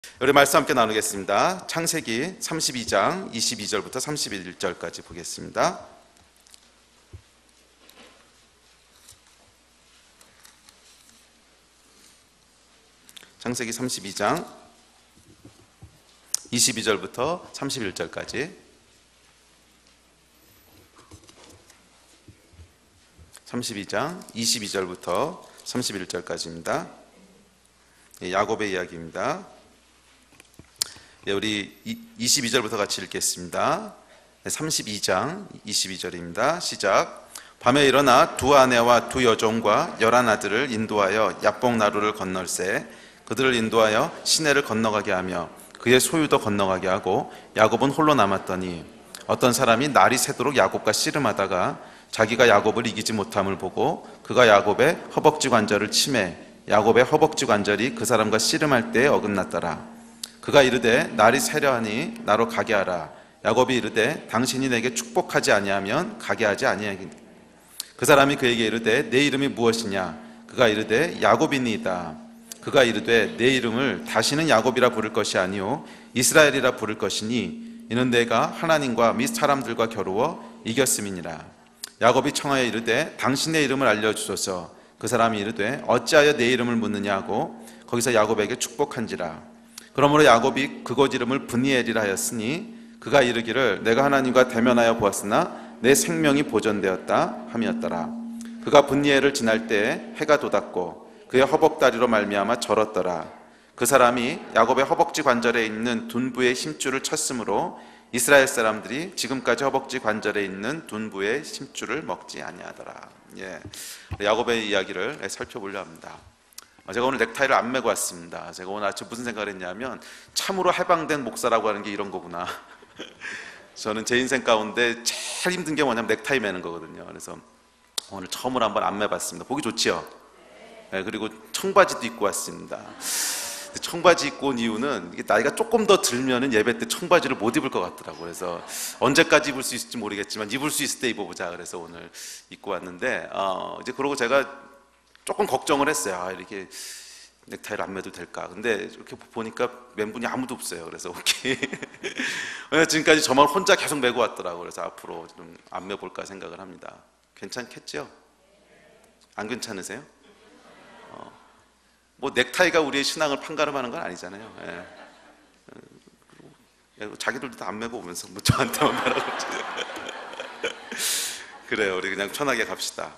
우리 말씀 함께 나누겠습니다. 창세기 32장 22절부터 31절까지 보겠습니다. 창세기 32장 22절부터 31절까지 32장 22절부터 31절까지입니다. 야곱의 이야기입니다. 우리 22절부터 같이 읽겠습니다. 32장 22절입니다. 시작. 밤에 일어나 두 아내와 두 여종과 11아들을 인도하여 야복 나루를 건널세 그들을 인도하여 시내를 건너가게 하며 그의 소유도 건너가게 하고 야곱은 홀로 남았더니 어떤 사람이 날이 새도록 야곱과 씨름하다가 자기가 야곱을 이기지 못함을 보고 그가 야곱의 허벅지 관절을 치매 야곱의 허벅지 관절이 그 사람과 씨름할 때에 어긋났더라. 그가 이르되 날이 새려하니 나로 가게 하라. 야곱이 이르되 당신이 내게 축복하지 아니하면 가게 하지 아니하겠니. 그 사람이 그에게 이르되 내 이름이 무엇이냐. 그가 이르되 야곱이니이다. 그가 이르되 내 이름을 다시는 야곱이라 부를 것이 아니요 이스라엘이라 부를 것이니 이는 내가 하나님과 및 사람들과 겨루어 이겼음이니라. 야곱이 청하여 이르되 당신의 이름을 알려주소서. 그 사람이 이르되 어찌하여 내 이름을 묻느냐 하고 거기서 야곱에게 축복한지라. 그러므로 야곱이 그곳 이름을 브니엘이라 하였으니 그가 이르기를 내가 하나님과 대면하여 보았으나 내 생명이 보존되었다 함이었더라. 그가 브니엘을 지날 때에 해가 돋았고 그의 허벅다리로 말미암아 절었더라. 그 사람이 야곱의 허벅지 관절에 있는 둔부의 심줄을 쳤으므로 이스라엘 사람들이 지금까지 허벅지 관절에 있는 둔부의 심줄을 먹지 아니하더라. 야곱의 이야기를 살펴보려 합니다. 제가 오늘 넥타이를 안 메고 왔습니다. 제가 오늘 아침 무슨 생각을 했냐면 참으로 해방된 목사라고 하는 게 이런 거구나. 저는 제 인생 가운데 제일 힘든 게 뭐냐면 넥타이 매는 거거든요. 그래서 오늘 처음으로 한번 안 매봤습니다. 보기 좋지요? 그리고 청바지도 입고 왔습니다. 청바지 입고 온 이유는 이게 나이가 조금 더 들면은 예배 때 청바지를 못 입을 것 같더라고요. 그래서 언제까지 입을 수 있을지 모르겠지만 입을 수 있을 때 입어보자. 그래서 오늘 입고 왔는데 이제 그러고 제가 조금 걱정을 했어요. 이렇게 넥타이를 안 매도 될까? 근데 이렇게 보니까 맨 분이 아무도 없어요. 그래서 오케이. 지금까지 저만 혼자 계속 메고 왔더라고요. 그래서 앞으로 좀 안 매볼까 생각을 합니다. 괜찮겠죠? 안 괜찮으세요? 뭐 넥타이가 우리의 신앙을 판가름하는 건 아니잖아요. 그리고 자기들도 다 안 매고 오면서 뭐 저한테만 말하고 그래요. 우리 그냥 편하게 갑시다.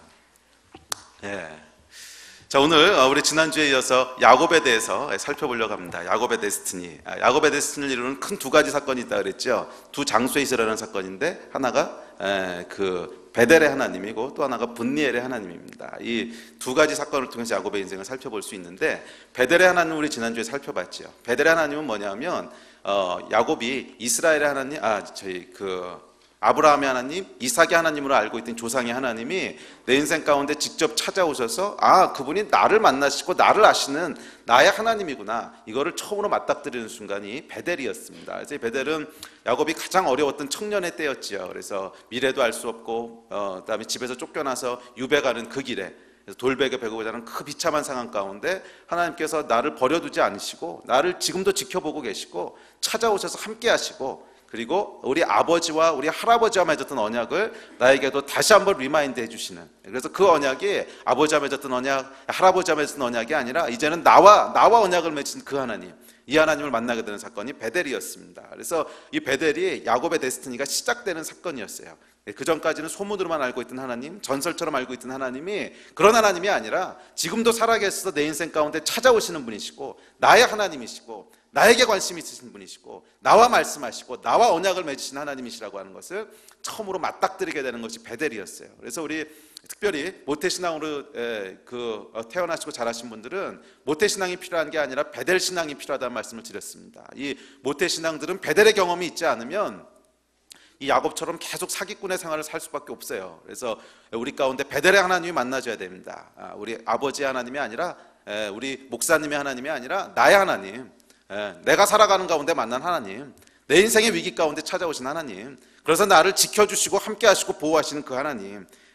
자, 오늘 우리 지난주에 이어서 야곱에 대해서 살펴보려고 합니다. 야곱의 데스티니. 야곱의 데스티니를 이루는 큰 두 가지 사건이 있다 그랬죠. 두 장소에서 일어나는 사건인데 하나가 그 베델의 하나님이고 또 하나가 분니엘의 하나님입니다. 이 두 가지 사건을 통해서 야곱의 인생을 살펴볼 수 있는데 베델의 하나님은 우리 지난주에 살펴봤죠. 베델의 하나님은 뭐냐면 야곱이 이스라엘의 하나님, 아브라함의 하나님, 이삭의 하나님으로 알고 있던 조상의 하나님이 내 인생 가운데 직접 찾아오셔서 그분이 나를 만나시고 나를 아시는 나의 하나님이구나, 이거를 처음으로 맞닥뜨리는 순간이 베델이었습니다. 그래서 이 베델은 야곱이 가장 어려웠던 청년의 때였지요. 그래서 미래도 알 수 없고 그다음에 집에서 쫓겨나서 유배 가는 그 길에 돌베개 베고 자는 그 비참한 상황 가운데 하나님께서 나를 버려두지 않으시고 나를 지금도 지켜보고 계시고 찾아오셔서 함께 하시고, 그리고 우리 아버지와 우리 할아버지와 맺었던 언약을 나에게도 다시 한번 리마인드 해주시는, 그래서 그 언약이 아버지와 맺었던 언약, 할아버지와 맺었던 언약이 아니라 이제는 나와 언약을 맺은 그 하나님, 이 하나님을 만나게 되는 사건이 베델이었습니다. 그래서 이 베델이 야곱의 데스티니가 시작되는 사건이었어요. 그 전까지는 소문으로만 알고 있던 하나님, 전설처럼 알고 있던 하나님이 그런 하나님이 아니라 지금도 살아계셔서 내 인생 가운데 찾아오시는 분이시고 나의 하나님이시고 나에게 관심 있으신 분이시고 나와 말씀하시고 나와 언약을 맺으신 하나님이시라고 하는 것을 처음으로 맞닥뜨리게 되는 것이 베델이었어요. 그래서 우리 특별히 모태신앙으로 태어나시고 자라신 분들은 모태신앙이 필요한 게 아니라 베델신앙이 필요하다는 말씀을 드렸습니다. 이 모태신앙들은 베델의 경험이 있지 않으면 이 야곱처럼 계속 사기꾼의 생활을 살 수밖에 없어요. 그래서 우리 가운데 베델의 하나님이 만나줘야 됩니다. 우리 아버지의 하나님이 아니라, 우리 목사님의 하나님이 아니라 나의 하나님, 내가 살아가는 가운데 만난 하나님, 내 인생의 위기 가운데 찾아오신 하나님, 그래서 나를 지켜주시고 함께 하시고 보호하시는 그 하나님,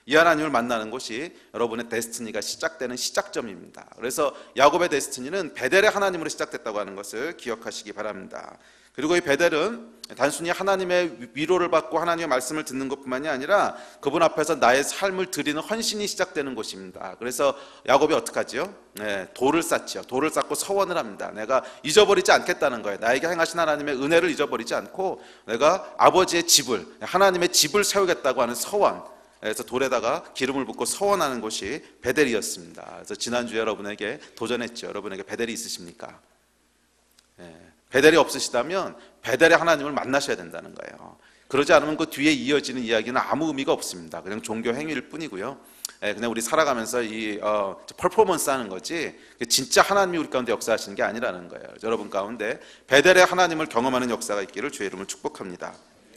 이 하나님을 만나는 곳이 여러분의 데스티니가 시작되는 시작점입니다. 그래서 야곱의 데스티니는 베델의 하나님으로 시작됐다고 하는 것을 기억하시기 바랍니다. 그리고 이 베델은 단순히 하나님의 위로를 받고 하나님의 말씀을 듣는 것뿐만이 아니라 그분 앞에서 나의 삶을 드리는 헌신이 시작되는 곳입니다. 그래서 야곱이 어떻게 하죠? 돌을 쌓죠. 돌을 쌓고 서원을 합니다. 내가 잊어버리지 않겠다는 거예요. 나에게 행하신 하나님의 은혜를 잊어버리지 않고 내가 아버지의 집을, 하나님의 집을 세우겠다고 하는 서원, 그래서 돌에다가 기름을 붓고 서원하는 곳이 베델이었습니다. 그래서 지난주에 여러분에게 도전했죠. 여러분에게 베델이 있으십니까? 베델이 없으시다면 베델의 하나님을 만나셔야 된다는 거예요. 그러지 않으면 그 뒤에 이어지는 이야기는 아무 의미가 없습니다. 그냥 종교 행위일 뿐이고요. 그냥 우리 살아가면서 이 퍼포먼스 하는 거지 진짜 하나님이 우리 가운데 역사하시는 게 아니라는 거예요. 여러분 가운데 베델의 하나님을 경험하는 역사가 있기를 주의 이름으로 축복합니다.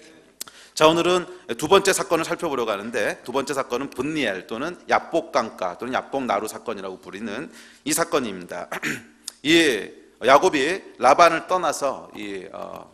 자, 오늘은 두 번째 사건을 살펴보려고 하는데, 두 번째 사건은 분니엘 또는 야복강가 또는 야복나루 사건이라고 부르는 이 사건입니다. 이 야곱이 라반을 떠나서 이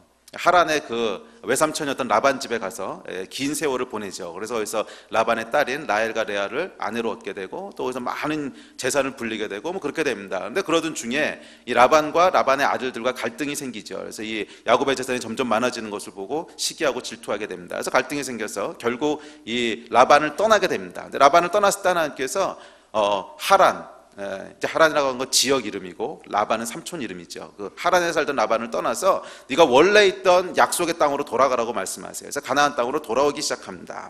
하란의 그 외삼촌이었던 라반 집에 가서 긴 세월을 보내죠. 그래서 거기서 라반의 딸인 라헬과 레아를 아내로 얻게 되고 또 거기서 많은 재산을 불리게 되고 뭐 그렇게 됩니다. 그런데 그러던 중에 이 라반과 라반의 아들들과 갈등이 생기죠. 그래서 이 야곱의 재산이 점점 많아지는 것을 보고 시기하고 질투하게 됩니다. 그래서 갈등이 생겨서 결국 이 라반을 떠나게 됩니다. 근데 라반을 떠났을 때 하나님께서 하란, 이제 하란이라고 하는 건 지역 이름이고 라반은 삼촌 이름이죠. 그 하란에 살던 라반을 떠나서 네가 원래 있던 약속의 땅으로 돌아가라고 말씀하세요. 그래서 가나안 땅으로 돌아오기 시작합니다.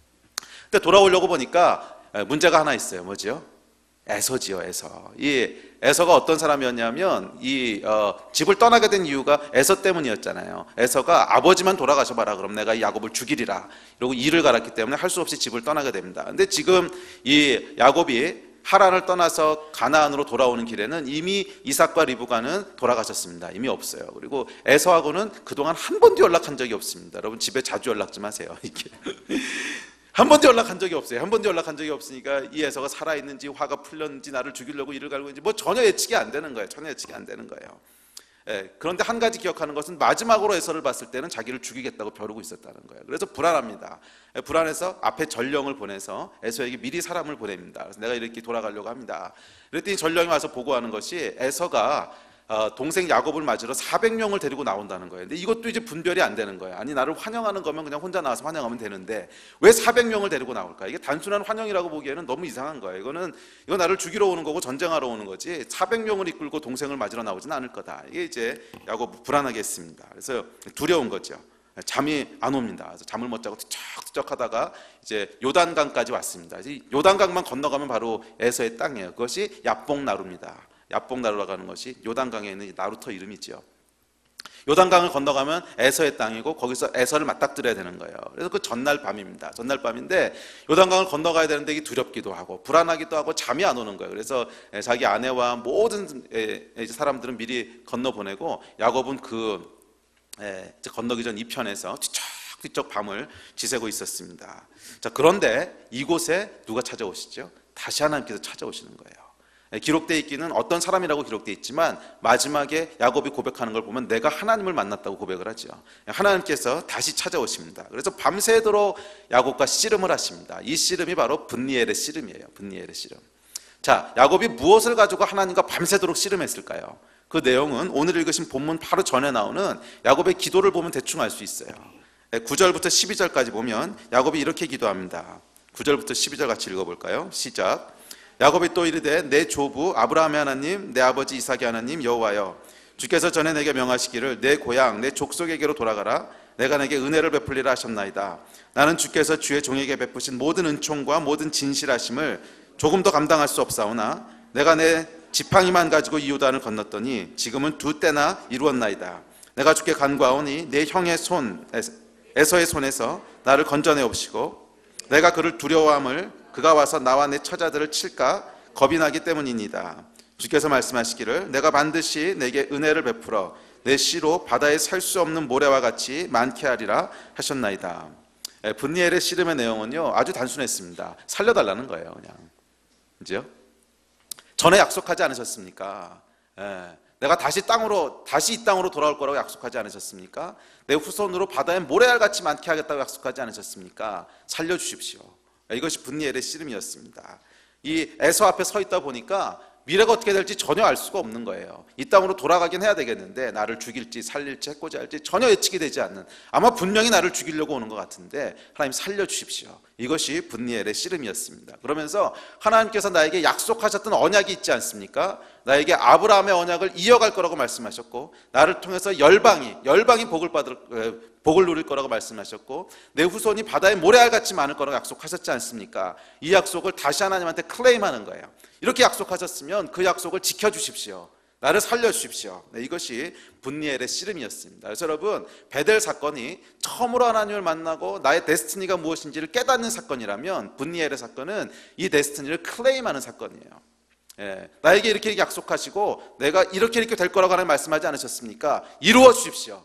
근데 돌아오려고 보니까 문제가 하나 있어요. 뭐죠? 에서지요. 에서. 이 에서가 어떤 사람이었냐면 이 집을 떠나게 된 이유가 에서 때문이었잖아요. 에서가 아버지만 돌아가셔봐라 그럼 내가 이 야곱을 죽이리라 이러고 일을 갈았기 때문에 할 수 없이 집을 떠나게 됩니다. 근데 지금 이 야곱이 하란을 떠나서 가나안으로 돌아오는 길에는 이미 이삭과 리브가는 돌아가셨습니다. 이미 없어요. 그리고 에서하고는 그동안 한 번도 연락한 적이 없습니다. 여러분 집에 자주 연락 좀 하세요. 이게 한 번도 연락한 적이 없어요. 한 번도 연락한 적이 없으니까 이 에서가 살아있는지 화가 풀렸는지 나를 죽이려고 일을 갈고 있는지 뭐 전혀 예측이 안 되는 거예요. 전혀 예측이 안 되는 거예요. 그런데 한 가지 기억하는 것은 마지막으로 에서를 봤을 때는 자기를 죽이겠다고 벼르고 있었다는 거예요. 그래서 불안합니다. 불안해서 앞에 전령을 보내서 에서에게 미리 사람을 보냅니다. 그래서 내가 이렇게 돌아가려고 합니다. 그랬더니 전령이 와서 보고하는 것이 에서가 동생 야곱을 맞으러 400명을 데리고 나온다는 거예요. 근데 이것도 이제 분별이 안 되는 거예요. 아니 나를 환영하는 거면 그냥 혼자 나와서 환영하면 되는데 왜 400명을 데리고 나올까? 이게 단순한 환영이라고 보기에는 너무 이상한 거예요. 이거 나를 죽이러 오는 거고 전쟁하러 오는 거지 400명을 이끌고 동생을 맞으러 나오지는 않을 거다. 이게 이제 야곱 불안하게 했습니다. 그래서 두려운 거죠. 잠이 안 옵니다. 그래서 잠을 못 자고 투척투척 하다가 이제 요단강까지 왔습니다. 요단강만 건너가면 바로 에서의 땅이에요. 그것이 야복나루입니다. 야복나루라고 하는 것이 요단강에 있는 나루터 이름이죠. 요단강을 건너가면 에서의 땅이고 거기서 에서를 맞닥뜨려야 되는 거예요. 그래서 그 전날 밤입니다. 전날 밤인데 요단강을 건너가야 되는데 이게 두렵기도 하고 불안하기도 하고 잠이 안 오는 거예요. 그래서 자기 아내와 모든 사람들은 미리 건너보내고 야곱은 건너기 전 이편에서 뒤척뒤척 밤을 지새고 있었습니다. 자, 그런데 이곳에 누가 찾아오시죠? 다시 하나님께서 찾아오시는 거예요. 기록되어 있기는 어떤 사람이라고 기록되어 있지만 마지막에 야곱이 고백하는 걸 보면 내가 하나님을 만났다고 고백을 하죠. 하나님께서 다시 찾아오십니다. 그래서 밤새도록 야곱과 씨름을 하십니다. 이 씨름이 바로 분니엘의 씨름이에요. 분니엘의 씨름. 자, 야곱이 무엇을 가지고 하나님과 밤새도록 씨름했을까요? 그 내용은 오늘 읽으신 본문 바로 전에 나오는 야곱의 기도를 보면 대충 알 수 있어요. 9절부터 12절까지 보면 야곱이 이렇게 기도합니다. 9절부터 12절 같이 읽어볼까요? 시작. 야곱이 또 이르되 내 조부 아브라함의 하나님 내 아버지 이삭의 하나님 여호와여 주께서 전에 내게 명하시기를 내 고향 내 족속에게로 돌아가라 내가 내게 은혜를 베풀리라 하셨나이다. 나는 주께서 주의 종에게 베푸신 모든 은총과 모든 진실하심을 조금 더 감당할 수 없사오나 내가 내 지팡이만 가지고 이 요단을 건넜더니 지금은 두 때나 이루었나이다. 내가 주께 간구하오니 내 형의 손 에서의 손에서 나를 건져내옵시고 내가 그를 두려워함을 그가 와서 나와 내 처자들을 칠까 겁이 나기 때문이니이다. 주께서 말씀하시기를 내가 반드시 내게 은혜를 베풀어 내 씨로 바다에 살 수 없는 모래와 같이 많게 하리라 하셨나이다. 분니엘의 씨름의 내용은요 아주 단순했습니다. 살려달라는 거예요. 그냥 그죠? 전에 약속하지 않으셨습니까? 내가 다시 이 땅으로 돌아올 거라고 약속하지 않으셨습니까? 내 후손으로 바다에 모래알같이 많게 하겠다고 약속하지 않으셨습니까? 살려주십시오. 이것이 분니엘의 씨름이었습니다. 이 에서 앞에 서 있다 보니까 미래가 어떻게 될지 전혀 알 수가 없는 거예요. 이 땅으로 돌아가긴 해야 되겠는데 나를 죽일지 살릴지 해코지 할지 전혀 예측이 되지 않는, 아마 분명히 나를 죽이려고 오는 것 같은데 하나님 살려주십시오. 이것이 분니엘의 씨름이었습니다. 그러면서 하나님께서 나에게 약속하셨던 언약이 있지 않습니까? 나에게 아브라함의 언약을 이어갈 거라고 말씀하셨고, 나를 통해서 열방이 복을 누릴 거라고 말씀하셨고, 내 후손이 바다의 모래알같이 많을 거라고 약속하셨지 않습니까? 이 약속을 다시 하나님한테 클레임하는 거예요. 이렇게 약속하셨으면 그 약속을 지켜주십시오. 나를 살려주십시오. 이것이 분니엘의 씨름이었습니다. 그래서 여러분, 베델 사건이 처음으로 하나님을 만나고 나의 데스티니가 무엇인지를 깨닫는 사건이라면, 분니엘의 사건은 이 데스티니를 클레임하는 사건이에요. 나에게 이렇게 약속하시고 내가 이렇게 될 거라고 하나님 말씀하지 않으셨습니까? 이루어 주십시오.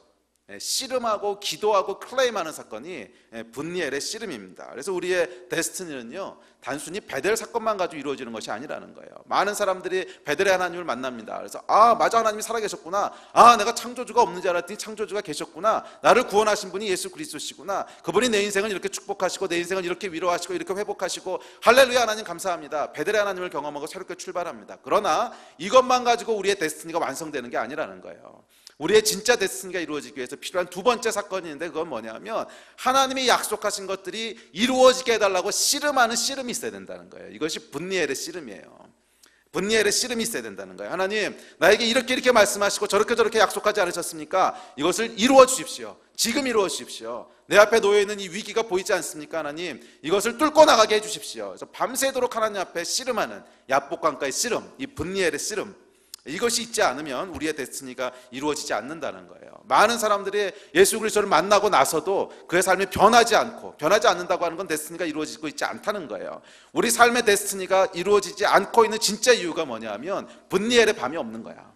씨름하고 기도하고 클레임하는 사건이 분니엘의 씨름입니다. 그래서 우리의 데스티니는요, 단순히 베델 사건만 가지고 이루어지는 것이 아니라는 거예요. 많은 사람들이 베델의 하나님을 만납니다. 그래서 맞아, 하나님이 살아계셨구나. 내가 창조주가 없는 줄 알았더니 창조주가 계셨구나. 나를 구원하신 분이 예수 그리스도시구나. 그분이 내 인생을 이렇게 축복하시고 내 인생을 이렇게 위로하시고 이렇게 회복하시고, 할렐루야 하나님 감사합니다. 베델의 하나님을 경험하고 새롭게 출발합니다. 그러나 이것만 가지고 우리의 데스티니가 완성되는 게 아니라는 거예요. 우리의 진짜 데스티니가 이루어지기 위해서 필요한 두 번째 사건이 있는데, 그건 뭐냐면 하나님이 약속하신 것들이 이루어지게 해달라고 씨름하는 씨름이 있어야 된다는 거예요. 이것이 분니엘의 씨름이에요. 분니엘의 씨름이 있어야 된다는 거예요. 하나님, 나에게 이렇게 말씀하시고 저렇게 약속하지 않으셨습니까? 이것을 이루어 주십시오. 지금 이루어 주십시오. 내 앞에 놓여있는 이 위기가 보이지 않습니까? 하나님, 이것을 뚫고 나가게 해주십시오. 그래서 밤새도록 하나님 앞에 씨름하는 야복강가의 씨름, 이 분니엘의 씨름, 이것이 있지 않으면 우리의 데스티니가 이루어지지 않는다는 거예요. 많은 사람들이 예수 그리스도를 만나고 나서도 그의 삶이 변하지 않는다고 하는 건 데스티니가 이루어지고 있지 않다는 거예요. 우리 삶의 데스티니가 이루어지지 않고 있는 진짜 이유가 뭐냐면 분니엘의 밤이 없는 거야.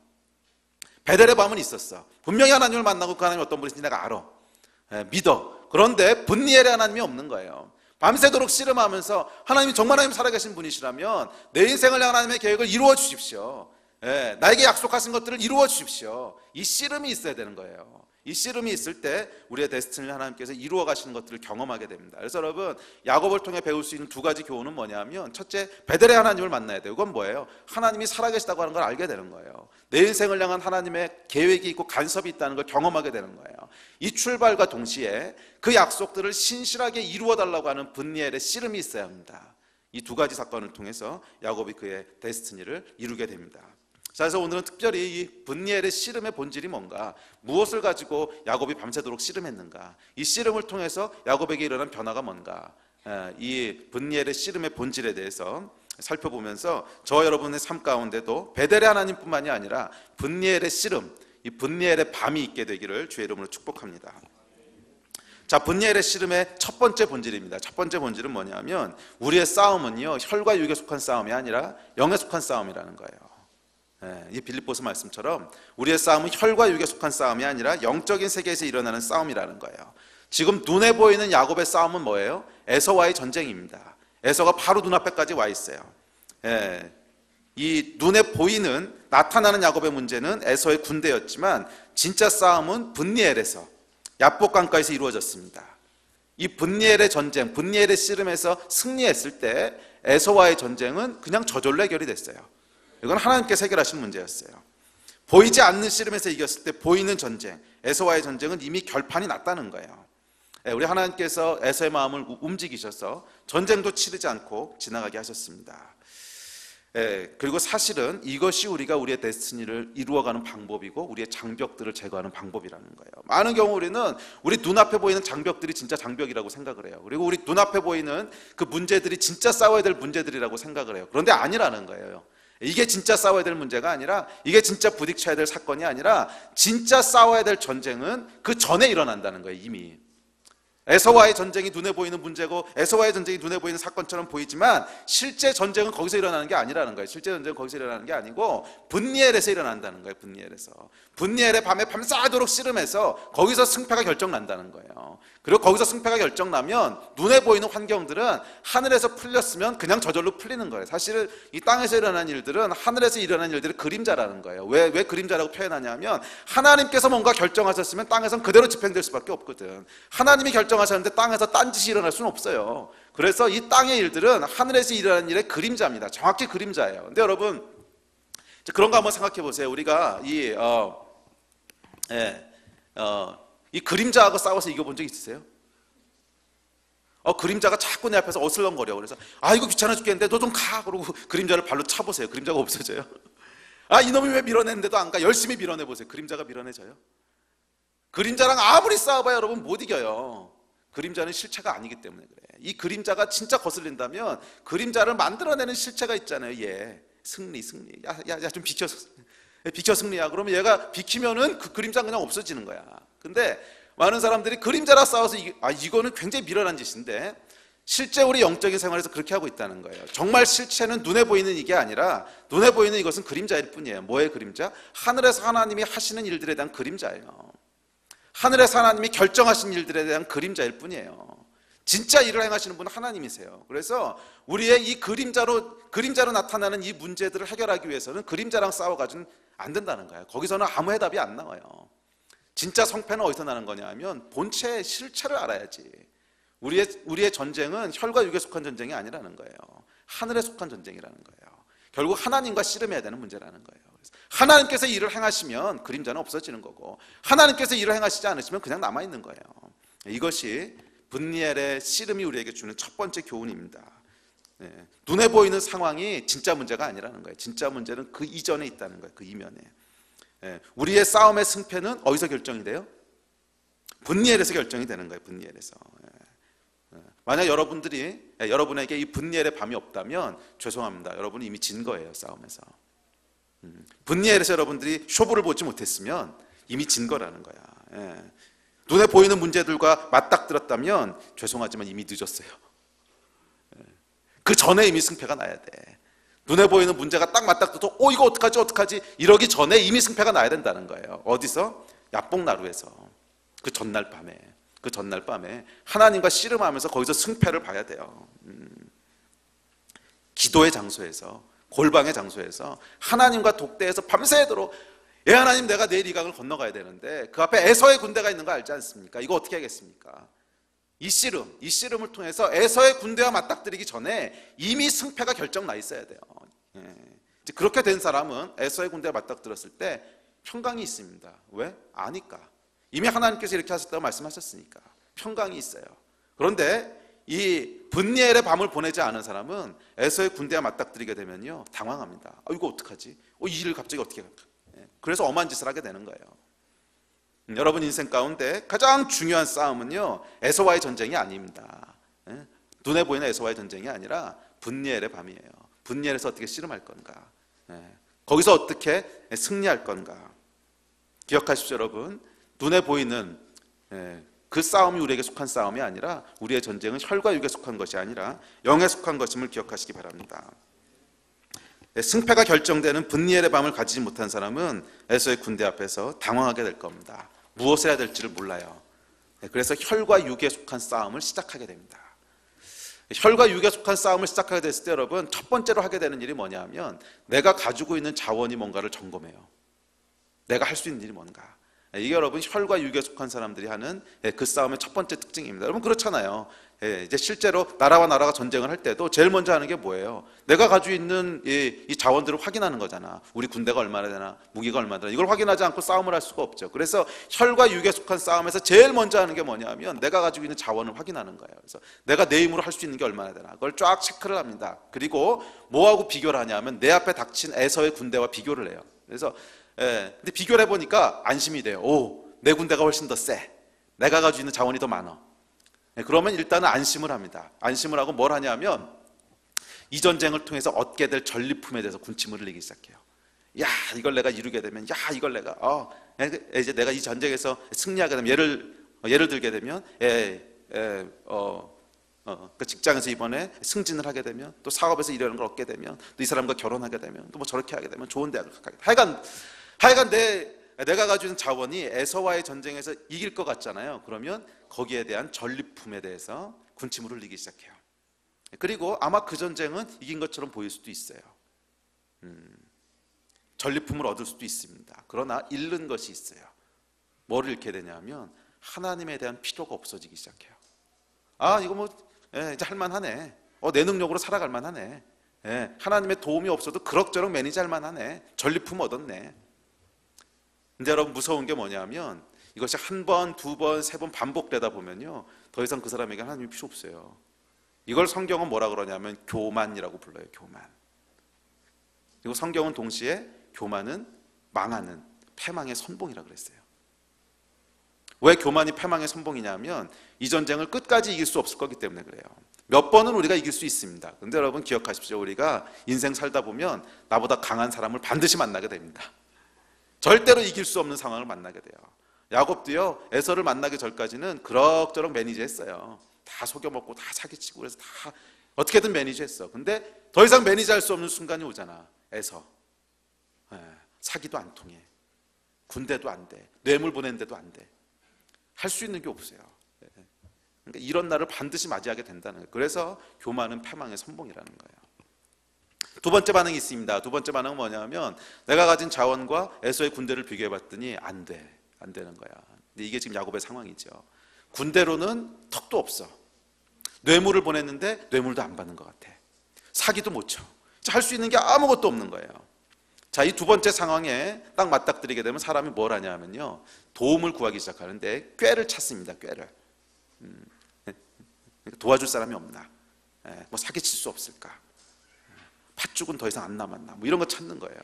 베델의 밤은 있었어. 분명히 하나님을 만나고 그 하나님이 어떤 분이신지 내가 알아, 믿어. 그런데 분니엘의 하나님이 없는 거예요. 밤새도록 씨름하면서 하나님이 정말 하나님 살아계신 분이시라면 내 인생을 향한 하나님의 계획을 이루어 주십시오. 나에게 약속하신 것들을 이루어 주십시오. 이 씨름이 있어야 되는 거예요. 이 씨름이 있을 때 우리의 데스티니를 하나님께서 이루어 가시는 것들을 경험하게 됩니다. 그래서 여러분, 야곱을 통해 배울 수 있는 두 가지 교훈은 뭐냐면, 첫째, 베델의 하나님을 만나야 돼요. 이건 뭐예요? 하나님이 살아계시다고 하는 걸 알게 되는 거예요. 내 인생을 향한 하나님의 계획이 있고 간섭이 있다는 걸 경험하게 되는 거예요. 이 출발과 동시에 그 약속들을 신실하게 이루어 달라고 하는 분니엘의 씨름이 있어야 합니다. 이 두 가지 사건을 통해서 야곱이 그의 데스티니를 이루게 됩니다. 자, 그래서 오늘은 특별히 이 분니엘의 씨름의 본질이 뭔가, 무엇을 가지고 야곱이 밤새도록 씨름했는가, 이 씨름을 통해서 야곱에게 일어난 변화가 뭔가, 이 분니엘의 씨름의 본질에 대해서 살펴보면서 저 여러분의 삶 가운데도 베델의 하나님뿐만이 아니라 분니엘의 씨름, 이 분니엘의 밤이 있게 되기를 주의 이름으로 축복합니다. 자, 분니엘의 씨름의 첫 번째 본질입니다. 첫 번째 본질은 뭐냐면, 우리의 싸움은요, 혈과 육에 속한 싸움이 아니라 영에 속한 싸움이라는 거예요. 이 빌립보서 말씀처럼 우리의 싸움은 혈과 육에 속한 싸움이 아니라 영적인 세계에서 일어나는 싸움이라는 거예요. 지금 눈에 보이는 야곱의 싸움은 뭐예요? 에서와의 전쟁입니다. 에서가 바로 눈앞에까지 와 있어요. 이 눈에 보이는, 나타나는 야곱의 문제는 에서의 군대였지만, 진짜 싸움은 분니엘에서, 야복강가에서 이루어졌습니다. 이 분니엘의 전쟁, 분니엘의 씨름에서 승리했을 때 에서와의 전쟁은 그냥 저절로 해결이 됐어요. 이건 하나님께서 해결하신 문제였어요. 보이지 않는 씨름에서 이겼을 때 보이는 전쟁, 에서와의 전쟁은 이미 결판이 났다는 거예요. 우리 하나님께서 에서의 마음을 움직이셔서 전쟁도 치르지 않고 지나가게 하셨습니다. 그리고 사실은 이것이 우리의 데스티니를 이루어가는 방법이고 우리의 장벽들을 제거하는 방법이라는 거예요. 많은 경우 우리는 우리 눈앞에 보이는 장벽들이 진짜 장벽이라고 생각을 해요. 그리고 우리 눈앞에 보이는 그 문제들이 진짜 싸워야 될 문제들이라고 생각을 해요. 그런데 아니라는 거예요. 이게 진짜 싸워야 될 문제가 아니라, 이게 진짜 부딪혀야 될 사건이 아니라, 진짜 싸워야 될 전쟁은 그 전에 일어난다는 거예요. 이미 에서와의 전쟁이 눈에 보이는 문제고 에서와의 전쟁이 눈에 보이는 사건처럼 보이지만, 실제 전쟁은 거기서 일어나는 게 아니라는 거예요. 실제 전쟁은 거기서 일어나는 게 아니고 분니엘에서 일어난다는 거예요. 분니엘의 밤에 밤새도록 씨름해서 거기서 승패가 결정난다는 거예요. 그리고 거기서 승패가 결정나면 눈에 보이는 환경들은 하늘에서 풀렸으면 그냥 저절로 풀리는 거예요. 사실 이 땅에서 일어난 일들은 하늘에서 일어난 일들의 그림자라는 거예요. 왜 그림자라고 표현하냐면, 하나님께서 뭔가 결정하셨으면 땅에선 그대로 집행될 수밖에 없거든. 하나님이 결정 결정하셨는데 땅에서 딴짓이 일어날 수는 없어요. 그래서 이 땅의 일들은 하늘에서 일어나는 일의 그림자입니다. 정확히 그림자예요. 근데 여러분 그런 거 한번 생각해 보세요. 우리가 이 그림자하고 싸워서 이겨본 적 있으세요? 그림자가 자꾸 내 앞에서 어슬렁거려. 그래서 이거 귀찮아 죽겠는데 너 좀 가. 그러고 그림자를 발로 차보세요. 그림자가 없어져요. 이놈이 왜 밀어내는데도 안 가. 열심히 밀어내보세요. 그림자가 밀어내져요? 그림자랑 아무리 싸워봐야 여러분 못 이겨요. 그림자는 실체가 아니기 때문에 그래. 이 그림자가 진짜 거슬린다면 그림자를 만들어내는 실체가 있잖아요. 얘 승리. 야 좀 비켜 승리야. 그러면 얘가 비키면은 그 그림자 그냥 없어지는 거야. 근데 많은 사람들이 그림자라 싸워서 이거는 굉장히 미련한 짓인데 실제 우리 영적인 생활에서 그렇게 하고 있다는 거예요. 정말 실체는 눈에 보이는 이게 아니라 눈에 보이는 이것은 그림자일 뿐이에요. 뭐의 그림자? 하늘에서 하나님이 하시는 일들에 대한 그림자예요. 하늘에서 하나님이 결정하신 일들에 대한 그림자일 뿐이에요. 진짜 일을 행하시는 분은 하나님이세요. 그래서 우리의 이 그림자로 나타나는 이 문제들을 해결하기 위해서는 그림자랑 싸워가지고는 안 된다는 거예요. 거기서는 아무 해답이 안 나와요. 진짜 성패는 어디서 나는 거냐 하면 본체의 실체를 알아야지. 우리의 전쟁은 혈과 육에 속한 전쟁이 아니라는 거예요. 하늘에 속한 전쟁이라는 거예요. 결국 하나님과 씨름해야 되는 문제라는 거예요. 그래서 하나님께서 일을 행하시면 그림자는 없어지는 거고 하나님께서 일을 행하시지 않으시면 그냥 남아있는 거예요. 이것이 분니엘의 씨름이 우리에게 주는 첫 번째 교훈입니다. 눈에 보이는 상황이 진짜 문제가 아니라는 거예요. 진짜 문제는 그 이전에 있다는 거예요. 그 이면에. 우리의 싸움의 승패는 어디서 결정이 돼요? 분니엘에서 결정이 되는 거예요. 분니엘에서. 만약 여러분에게 이 분니엘의 밤이 없다면 죄송합니다. 여러분은 이미 진 거예요. 싸움에서. 분니엘에서 여러분들이 쇼부를 보지 못했으면 이미 진 거라는 거야. 눈에 보이는 문제들과 맞닥뜨렸다면 죄송하지만 이미 늦었어요. 그 전에 이미 승패가 나야 돼. 눈에 보이는 문제가 딱 맞닥뜨려도 이거 어떡하지 이러기 전에 이미 승패가 나야 된다는 거예요. 어디서? 야복나루에서. 그 전날 밤에 하나님과 씨름하면서 거기서 승패를 봐야 돼요. 기도의 장소에서, 골방의 장소에서 하나님과 독대해서 밤새도록 하나님 내가 내일 이 강을 건너가야 되는데 그 앞에 에서의 군대가 있는 거 알지 않습니까? 이거 어떻게 하겠습니까? 이 씨름을 통해서 에서의 군대와 맞닥뜨리기 전에 이미 승패가 결정 나 있어야 돼요. 그렇게 된 사람은 에서의 군대와 맞닥뜨렸을 때 평강이 있습니다. 왜? 아니까. 이미 하나님께서 이렇게 하셨다고 말씀하셨으니까 평강이 있어요. 그런데 이 분니엘의 밤을 보내지 않은 사람은 에서의 군대와 맞닥뜨리게 되면요 당황합니다. 이거 어떡하지? 이 일을 갑자기 어떻게 할까? 그래서 엄한 짓을 하게 되는 거예요. 여러분 인생 가운데 가장 중요한 싸움은요 에서와의 전쟁이 아닙니다. 눈에 보이는 에서와의 전쟁이 아니라 분니엘의 밤이에요. 분니엘에서 어떻게 씨름할 건가? 거기서 어떻게 승리할 건가? 기억하십시오 여러분. 눈에 보이는 그 싸움이 우리에게 속한 싸움이 아니라 우리의 전쟁은 혈과 육에 속한 것이 아니라 영에 속한 것임을 기억하시기 바랍니다. 승패가 결정되는 분니엘의 밤을 가지지 못한 사람은 에서의 군대 앞에서 당황하게 될 겁니다. 무엇을 해야 될지를 몰라요. 그래서 혈과 육에 속한 싸움을 시작하게 됩니다. 혈과 육에 속한 싸움을 시작하게 됐을 때 여러분 첫 번째로 하게 되는 일이 뭐냐 하면 내가 가지고 있는 자원이 뭔가를 점검해요. 내가 할 수 있는 일이 뭔가. 이게 여러분 혈과 육에 속한 사람들이 하는 그 싸움의 첫 번째 특징입니다. 여러분 그렇잖아요. 이제 실제로 나라와 나라가 전쟁을 할 때도 제일 먼저 하는 게 뭐예요? 내가 가지고 있는 이 자원들을 확인하는 거잖아. 우리 군대가 얼마나 되나, 무기가 얼마나 되나. 이걸 확인하지 않고 싸움을 할 수가 없죠. 그래서 혈과 육에 속한 싸움에서 제일 먼저 하는 게 뭐냐면 내가 가지고 있는 자원을 확인하는 거예요. 그래서 내가 내 힘으로 할 수 있는 게 얼마나 되나. 그걸 쫙 체크를 합니다. 그리고 뭐하고 비교를 하냐면 내 앞에 닥친 에서의 군대와 비교를 해요. 그래서 근데 비교를 해보니까 안심이 돼요. 내 군대가 훨씬 더 세. 내가 가지고 있는 자원이 더 많아. 그러면 일단은 안심을 합니다. 안심을 하고 뭘 하냐면 이 전쟁을 통해서 얻게 될 전리품에 대해서 군침을 흘리기 시작해요. 야 이걸 내가 이루게 되면 이걸 내가 이제 내가 이 전쟁에서 승리하게 되면 예를 들게 되면 그 직장에서 이번에 승진을 하게 되면 또 사업에서 이러는 걸 얻게 되면 또 이 사람과 결혼하게 되면 또 뭐 저렇게 하게 되면 좋은 대학을 가게 되면 하여간 내가 가지고 있는 자원이 에서와의 전쟁에서 이길 것 같잖아요. 그러면 거기에 대한 전리품에 대해서 군침을 흘리기 시작해요. 그리고 아마 그 전쟁은 이긴 것처럼 보일 수도 있어요. 전리품을 얻을 수도 있습니다. 그러나 잃는 것이 있어요. 뭐를 잃게 되냐면 하나님에 대한 필요가 없어지기 시작해요. 아, 이거 뭐 이제 할만하네. 내 능력으로 살아갈 만하네. 하나님의 도움이 없어도 그럭저럭 매니지할 만하네. 전리품 얻었네. 근데 여러분, 무서운 게 뭐냐면 이것이 한 번, 두 번, 세 번 반복되다 보면요, 더 이상 그 사람에게 하나님이 필요 없어요. 이걸 성경은 뭐라 그러냐면 교만이라고 불러요. 교만. 그리고 성경은 동시에 교만은 망하는, 패망의 선봉이라고 그랬어요. 왜 교만이 패망의 선봉이냐면 이 전쟁을 끝까지 이길 수 없을 거기 때문에 그래요. 몇 번은 우리가 이길 수 있습니다. 근데 여러분 기억하십시오. 우리가 인생 살다 보면 나보다 강한 사람을 반드시 만나게 됩니다. 절대로 이길 수 없는 상황을 만나게 돼요. 야곱도요, 에서를 만나기 전까지는 그럭저럭 매니지했어요. 다 속여먹고 다 사기치고 그래서 다 어떻게든 매니지했어. 근데 더 이상 매니지할 수 없는 순간이 오잖아. 에서. 사기도 안 통해. 군대도 안 돼. 뇌물 보내는데도 안 돼. 할 수 있는 게 없어요. 그러니까 이런 날을 반드시 맞이하게 된다는 거예요. 그래서 교만은 패망의 선봉이라는 거예요. 두 번째 반응이 있습니다. 두 번째 반응은 뭐냐면 내가 가진 자원과 에서의 군대를 비교해 봤더니 안 돼. 안 되는 거야. 근데 이게 지금 야곱의 상황이죠. 군대로는 턱도 없어. 뇌물을 보냈는데 뇌물도 안 받는 것 같아. 사기도 못 쳐. 할 수 있는 게 아무것도 없는 거예요. 자, 이 두 번째 상황에 딱 맞닥뜨리게 되면 사람이 뭘 하냐 하면요, 도움을 구하기 시작하는데 꾀를 찾습니다. 꾀를. 도와줄 사람이 없나? 뭐 사기칠 수 없을까? 팥죽은 더 이상 안 남았나? 뭐 이런 거 찾는 거예요.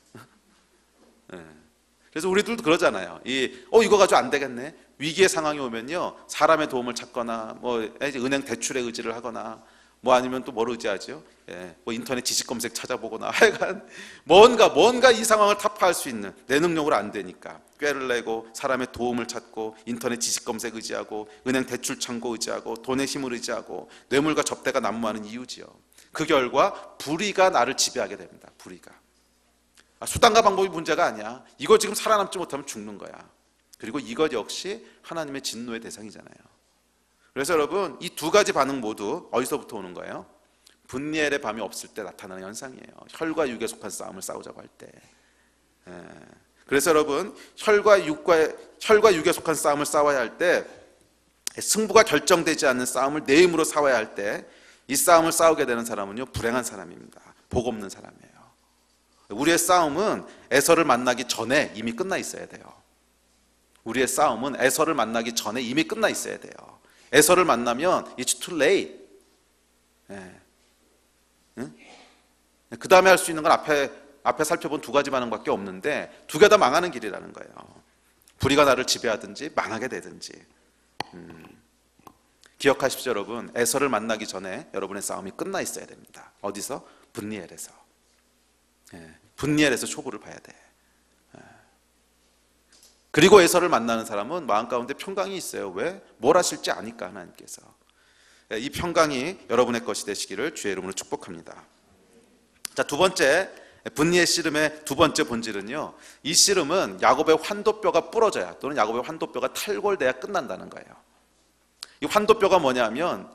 그래서 우리들도 그러잖아요. 이거 가지고 안 되겠네. 위기의 상황이 오면요, 사람의 도움을 찾거나 뭐 은행 대출에 의지를 하거나 뭐 아니면 또 뭘 의지하죠? 뭐 인터넷 지식 검색 찾아보거나 하여간 뭔가 이 상황을 타파할 수 있는, 내 능력으로 안 되니까 꾀를 내고 사람의 도움을 찾고 인터넷 지식 검색 의지하고 은행 대출 창고 의지하고 돈의 힘을 의지하고 뇌물과 접대가 난무하는 이유지요. 그 결과 불의가 나를 지배하게 됩니다. 불의가. 수단과 방법이 문제가 아니야. 이거 지금 살아남지 못하면 죽는 거야. 그리고 이것 역시 하나님의 진노의 대상이잖아요. 그래서 여러분, 이 두 가지 반응 모두 어디서부터 오는 거예요? 분니엘의 밤이 없을 때 나타나는 현상이에요. 혈과 육에 속한 싸움을 싸우자고 할 때. 그래서 여러분, 혈과 육에 속한 싸움을 싸워야 할 때, 승부가 결정되지 않는 싸움을 내 힘으로 싸워야 할 때, 이 싸움을 싸우게 되는 사람은요, 불행한 사람입니다. 복 없는 사람이에요. 우리의 싸움은 에서를 만나기 전에 이미 끝나 있어야 돼요. 우리의 싸움은 에서를 만나기 전에 이미 끝나 있어야 돼요. 에서를 만나면 it's too late. 그 다음에 할 수 있는 건 앞에 살펴본 두 가지 반응밖에 없는데 두 개 다 망하는 길이라는 거예요. 불의가 나를 지배하든지 망하게 되든지. 기억하십시오, 여러분. 에서를 만나기 전에 여러분의 싸움이 끝나 있어야 됩니다. 어디서? 분니엘에서. 분니엘에서 초보를 봐야 돼. 그리고 에서를 만나는 사람은 마음 가운데 평강이 있어요. 왜? 뭘 하실지 아니까, 하나님께서. 이 평강이 여러분의 것이 되시기를 주의 이름으로 축복합니다. 자, 두 번째, 분니의 씨름의 두 번째 본질은요, 이 씨름은 야곱의 환도뼈가 부러져야, 또는 야곱의 환도뼈가 탈골돼야 끝난다는 거예요. 이 환도뼈가 뭐냐면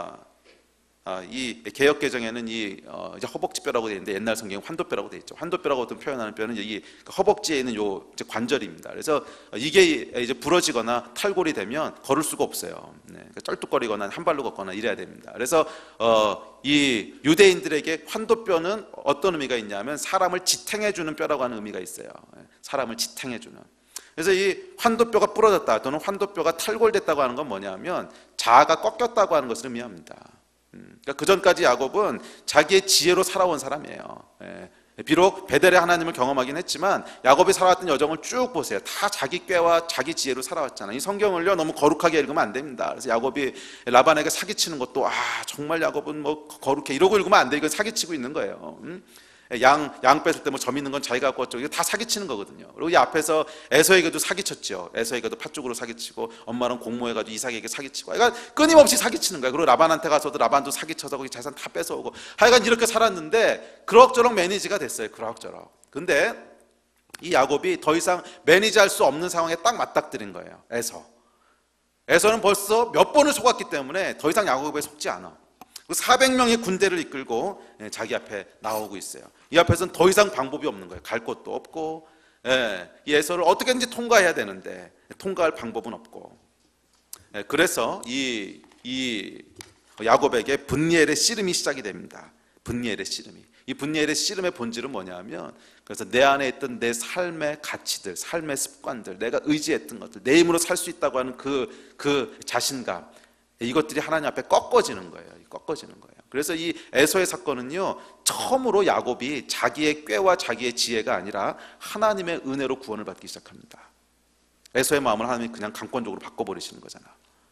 이 개역개정에는 이제 허벅지뼈라고 되어 있는데 옛날 성경에 환도뼈라고 되어 있죠. 환도뼈라고 어떤 표현하는 뼈는 여기 허벅지에 있는 요 이제 관절입니다. 그래서 이게 이제 부러지거나 탈골이 되면 걸을 수가 없어요. 그러니까 쩔뚝거리거나 한 발로 걷거나 이래야 됩니다. 그래서 이 유대인들에게 환도뼈는 어떤 의미가 있냐면 사람을 지탱해주는 뼈라고 하는 의미가 있어요. 사람을 지탱해주는. 그래서 이 환도뼈가 부러졌다 또는 환도뼈가 탈골됐다고 하는 건 뭐냐면 자아가 꺾였다고 하는 것을 의미합니다. 그러니까 그 전까지 야곱은 자기의 지혜로 살아온 사람이에요. 비록 베델의 하나님을 경험하긴 했지만 야곱이 살아왔던 여정을 쭉 보세요. 다 자기 꾀와 자기 지혜로 살아왔잖아요. 이 성경을요 너무 거룩하게 읽으면 안 됩니다. 그래서 야곱이 라반에게 사기치는 것도 정말 야곱은 뭐 거룩해 이러고 읽으면 안 돼. 이건 사기치고 있는 거예요. 양 뺏을 때 뭐 점 있는 건 자기가 갖고 왔죠. 이거 다 사기치는 거거든요. 그리고 이 앞에서 에서에게도 사기쳤죠. 에서에게도 팥죽으로 사기치고 엄마는 공모해가지고 이삭에게 사기치고 그러니까 끊임없이 사기치는 거예요. 그리고 라반한테 가서도 라반도 사기쳐서 거기 재산 다 뺏어오고 하여간 이렇게 살았는데 그럭저럭 매니지가 됐어요. 그럭저럭. 근데 이 야곱이 더 이상 매니지할 수 없는 상황에 딱 맞닥뜨린 거예요. 에서는 벌써 몇 번을 속았기 때문에 더 이상 야곱에 속지 않아. 400명의 군대를 이끌고 자기 앞에 나오고 있어요. 이 앞에서는 더 이상 방법이 없는 거예요. 갈 곳도 없고 이 에서를 어떻게든지 통과해야 되는데 통과할 방법은 없고 그래서 이 이 야곱에게 분니엘의 씨름이 시작이 됩니다. 분니엘의 씨름이. 이 분니엘의 씨름의 본질은 뭐냐면, 그래서 내 안에 있던 내 삶의 가치들, 삶의 습관들, 내가 의지했던 것들, 내 힘으로 살 수 있다고 하는 그 자신감, 이것들이 하나님 앞에 꺾어지는 거예요. 꺾어지는 거예요. 그래서 이 에서의 사건은요, 처음으로 야곱이 자기의 꾀와 자기의 지혜가 아니라 하나님의 은혜로 구원을 받기 시작합니다. 에서의 마음을 하나님이 그냥 강권적으로 바꿔버리시는 거잖아.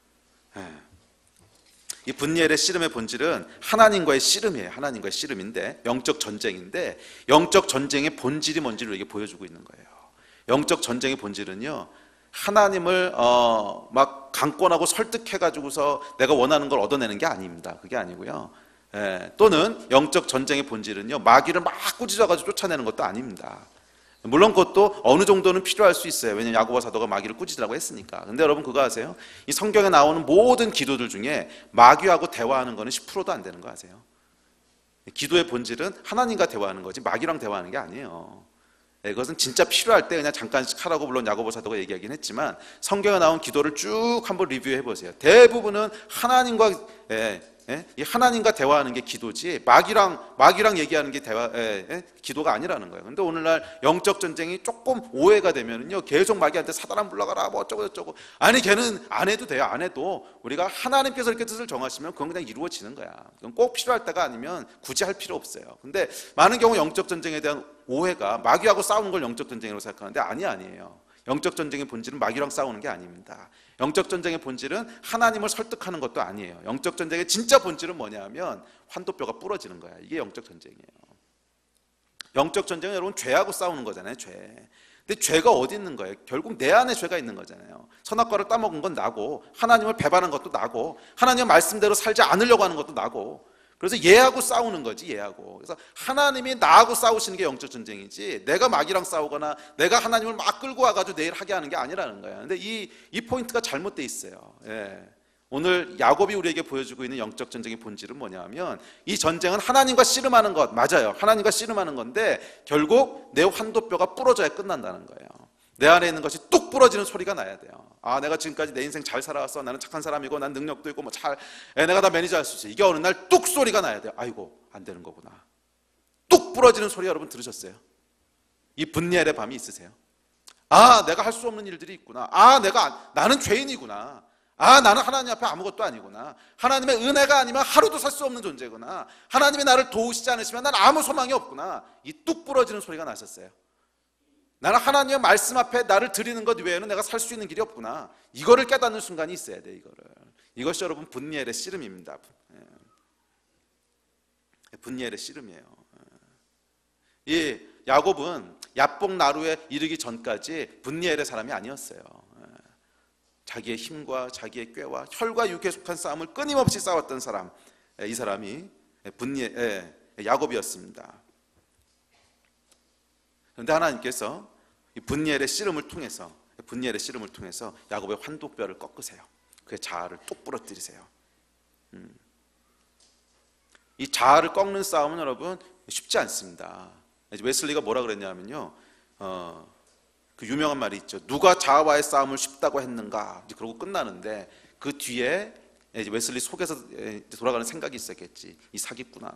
이 분니엘의 씨름의 본질은 하나님과의 씨름이에요. 하나님과의 씨름인데, 영적 전쟁인데, 영적 전쟁의 본질이 뭔지를 우리에게 보여주고 있는 거예요. 영적 전쟁의 본질은요, 하나님을 막 강권하고 설득해가지고서 내가 원하는 걸 얻어내는 게 아닙니다. 그게 아니고요. 또는 영적 전쟁의 본질은요, 마귀를 막 꾸짖어가지고 쫓아내는 것도 아닙니다. 물론 그것도 어느 정도는 필요할 수 있어요. 왜냐하면 야고보 사도가 마귀를 꾸짖으라고 했으니까. 근데 여러분 그거 아세요? 이 성경에 나오는 모든 기도들 중에 마귀하고 대화하는 거는 10%도 안 되는 거 아세요? 기도의 본질은 하나님과 대화하는 거지 마귀랑 대화하는 게 아니에요. 그것은 진짜 필요할 때 그냥 잠깐씩 하라고 물론 야고보 사도가 얘기하긴 했지만, 성경에 나온 기도를 쭉 한번 리뷰해 보세요. 대부분은 하나님과 이 하나님과 대화하는 게 기도지 마귀랑 얘기하는 게 기도가 아니라는 거예요. 근데 오늘날 영적 전쟁이 조금 오해가 되면은요, 계속 마귀한테 사단아 물러가라 뭐 어쩌고 저쩌고. 아니 걔는 안 해도 돼요. 안 해도 우리가 하나님께서 이렇게 뜻을 정하시면 그건 그냥 이루어지는 거야. 그건 꼭 필요할 때가 아니면 굳이 할 필요 없어요. 근데 많은 경우 영적 전쟁에 대한 오해가 마귀하고 싸우는 걸 영적 전쟁이라고 생각하는데 아니에요. 영적 전쟁의 본질은 마귀랑 싸우는 게 아닙니다. 영적 전쟁의 본질은 하나님을 설득하는 것도 아니에요. 영적 전쟁의 진짜 본질은 뭐냐면 환도뼈가 부러지는 거야. 이게 영적 전쟁이에요. 영적 전쟁은 여러분 죄하고 싸우는 거잖아요. 죄. 근데 죄가 어디 있는 거예요? 결국 내 안에 죄가 있는 거잖아요. 선악과를 따먹은 건 나고, 하나님을 배반한 것도 나고, 하나님의 말씀대로 살지 않으려고 하는 것도 나고, 그래서 얘하고 싸우는 거지, 얘하고. 그래서 하나님이 나하고 싸우시는 게 영적 전쟁이지, 내가 마귀랑 싸우거나 내가 하나님을 막 끌고 와가지고 내일 하게 하는 게 아니라는 거야. 근데 이 포인트가 잘못돼 있어요. 오늘 야곱이 우리에게 보여주고 있는 영적 전쟁의 본질은 뭐냐면, 이 전쟁은 하나님과 씨름하는 것, 맞아요. 하나님과 씨름하는 건데 결국 내 환도뼈가 부러져야 끝난다는 거예요. 내 안에 있는 것이 뚝 부러지는 소리가 나야 돼요. 아, 내가 지금까지 내 인생 잘 살아왔어. 나는 착한 사람이고, 난 능력도 있고, 내가 다 매니저 할 수 있어. 이게 어느 날 뚝 소리가 나야 돼요. 아이고, 안 되는 거구나. 뚝 부러지는 소리 여러분 들으셨어요? 이 분니엘의 밤이 있으세요? 아, 내가 할 수 없는 일들이 있구나. 아, 나는 죄인이구나. 아, 나는 하나님 앞에 아무것도 아니구나. 하나님의 은혜가 아니면 하루도 살 수 없는 존재구나. 하나님이 나를 도우시지 않으시면 난 아무 소망이 없구나. 이 뚝 부러지는 소리가 나셨어요. 나는 하나님의 말씀 앞에 나를 드리는 것 외에는 내가 살 수 있는 길이 없구나. 이거를 깨닫는 순간이 있어야 돼. 이것이 여러분 분니엘의 씨름입니다. 분니엘의 씨름이에요. 이 야곱은 야복 나루에 이르기 전까지 분니엘의 사람이 아니었어요. 자기의 힘과 자기의 꾀와 혈과 육에 속한 싸움을 끊임없이 싸웠던 사람, 이 사람이 야곱이었습니다. 그런데 하나님께서 이 분니엘의 씨름을 통해서 야곱의 환도뼈를 꺾으세요. 그의 자아를 뚝 부러뜨리세요. 이 자아를 꺾는 싸움은 여러분 쉽지 않습니다. 웨슬리가 뭐라 그랬냐면요, 그 유명한 말이 있죠. 누가 자아와의 싸움을 쉽다고 했는가? 그러고 끝나는데 그 뒤에 웨슬리 속에서 돌아가는 생각이 있었겠지. 이 사기꾼아.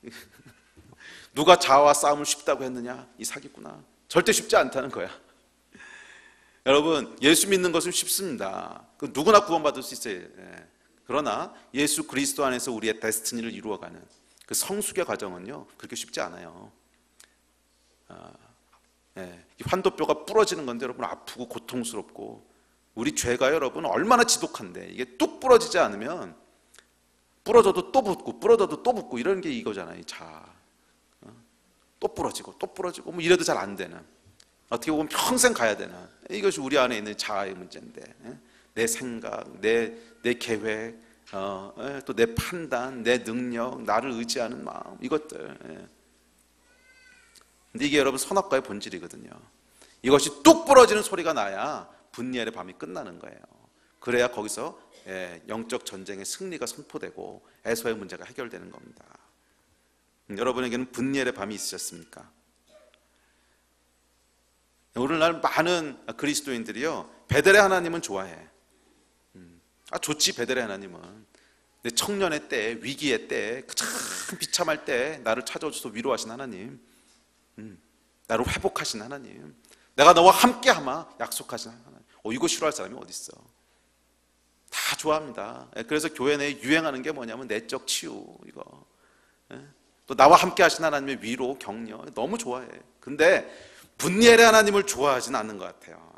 누가 자아와 싸움을 쉽다고 했느냐? 이 사기꾼아. 절대 쉽지 않다는 거야. 여러분, 예수 믿는 것은 쉽습니다. 그 누구나 구원받을 수 있어요. 그러나 예수 그리스도 안에서 우리의 데스티니를 이루어가는 그 성숙의 과정은요, 그렇게 쉽지 않아요. 이 환도뼈가 부러지는 건데 여러분, 아프고 고통스럽고, 우리 죄가 여러분 얼마나 지독한데, 이게 뚝 부러지지 않으면 부러져도 또 붙고 부러져도 또 붙고 이런 게 이거잖아요. 또 부러지고 뭐 이래도 잘 안 되는, 어떻게 보면 평생 가야 되나, 이것이 우리 안에 있는 자아의 문제인데, 내 생각, 내 계획, 또 내 판단, 내 능력, 나를 의지하는 마음, 이것들. 근데 이게 여러분 선악과의 본질이거든요. 이것이 뚝 부러지는 소리가 나야 분니엘의 밤이 끝나는 거예요. 그래야 거기서 영적 전쟁의 승리가 선포되고 에서의 문제가 해결되는 겁니다. 여러분에게는 분니엘의 밤이 있으셨습니까? 오늘날 많은 그리스도인들이요, 베델의 하나님은 좋아해. 좋지, 베델의 하나님은. 내 청년의 때, 위기의 때, 그 참 비참할 때 나를 찾아오셔서 위로하신 하나님, 나를 회복하신 하나님, 내가 너와 함께하마 약속하신 하나님. 이거 싫어할 사람이 어디 있어? 다 좋아합니다. 그래서 교회 내에 유행하는 게 뭐냐면 내적 치유, 이거. 또 나와 함께 하신 하나님의 위로, 격려 너무 좋아해. 근데 분리엘의 하나님을 좋아하진 않는 것 같아요.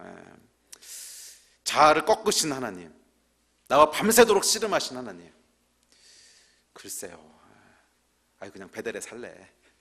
자아를 꺾으신 하나님, 나와 밤새도록 씨름하신 하나님. 글쎄요, 그냥 베델에 살래.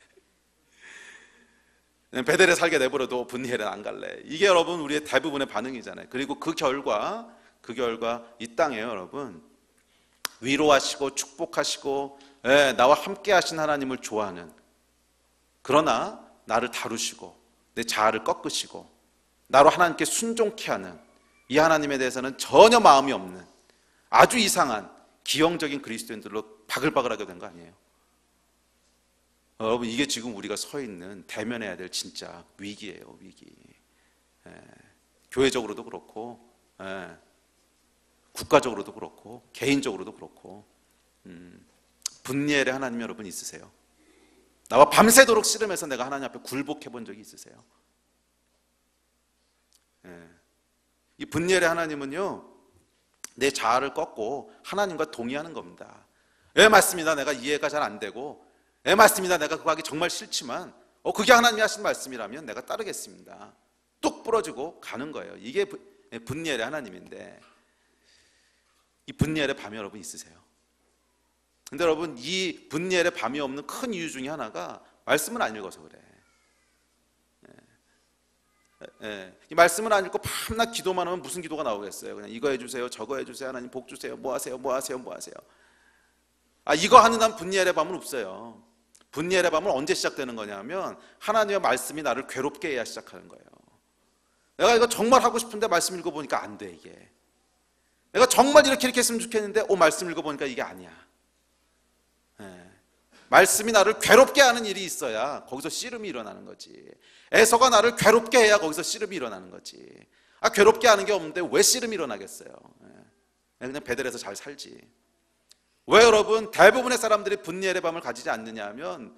베델에 살게 내버려도 분리엘은 안 갈래. 이게 여러분 우리의 대부분의 반응이잖아요. 그리고 그 결과 이 땅에요, 여러분, 위로하시고 축복하시고 나와 함께 하신 하나님을 좋아하는, 그러나 나를 다루시고 내 자아를 꺾으시고 나로 하나님께 순종케 하는 이 하나님에 대해서는 전혀 마음이 없는 아주 이상한 기형적인 그리스도인들로 바글바글하게 된 거 아니에요? 여러분, 이게 지금 우리가 서 있는 대면해야 될 진짜 위기예요, 위기. 교회적으로도 그렇고, 국가적으로도 그렇고, 개인적으로도 그렇고. 분리엘의 하나님 여러분 있으세요? 나와 밤새도록 씨름해서 내가 하나님 앞에 굴복해 본 적이 있으세요? 이 분리엘의 하나님은요, 내 자아를 꺾고 하나님과 동의하는 겁니다. 맞습니다, 내가 이해가 잘 안 되고, 맞습니다, 내가 그거 하기 정말 싫지만 그게 하나님이 하신 말씀이라면 내가 따르겠습니다. 뚝 부러지고 가는 거예요. 이게 분리엘의 하나님인데, 이 분리엘의 밤이 여러분 있으세요? 근데 여러분, 이 분리엘의 밤이 없는 큰 이유 중에 하나가 말씀을 안 읽어서 그래. 이 말씀을 안 읽고 밤낮 기도만 하면 무슨 기도가 나오겠어요? 그냥 이거 해주세요, 저거 해주세요, 하나님 복 주세요, 뭐 하세요, 뭐 하세요, 뭐 하세요. 이거 하는 한 분리엘의 밤은 없어요. 분리엘의 밤은 언제 시작되는 거냐면 하나님의 말씀이 나를 괴롭게 해야 시작하는 거예요. 내가 이거 정말 하고 싶은데 말씀 읽어보니까 안 돼, 이게. 내가 정말 이렇게 했으면 좋겠는데 말씀 읽어보니까 이게 아니야. 말씀이 나를 괴롭게 하는 일이 있어야 거기서 씨름이 일어나는 거지. 에서가 나를 괴롭게 해야 거기서 씨름이 일어나는 거지. 괴롭게 하는 게 없는데 왜 씨름이 일어나겠어요? 그냥 베델에서 잘 살지. 왜 여러분 대부분의 사람들이 분리엘의 밤을 가지지 않느냐 하면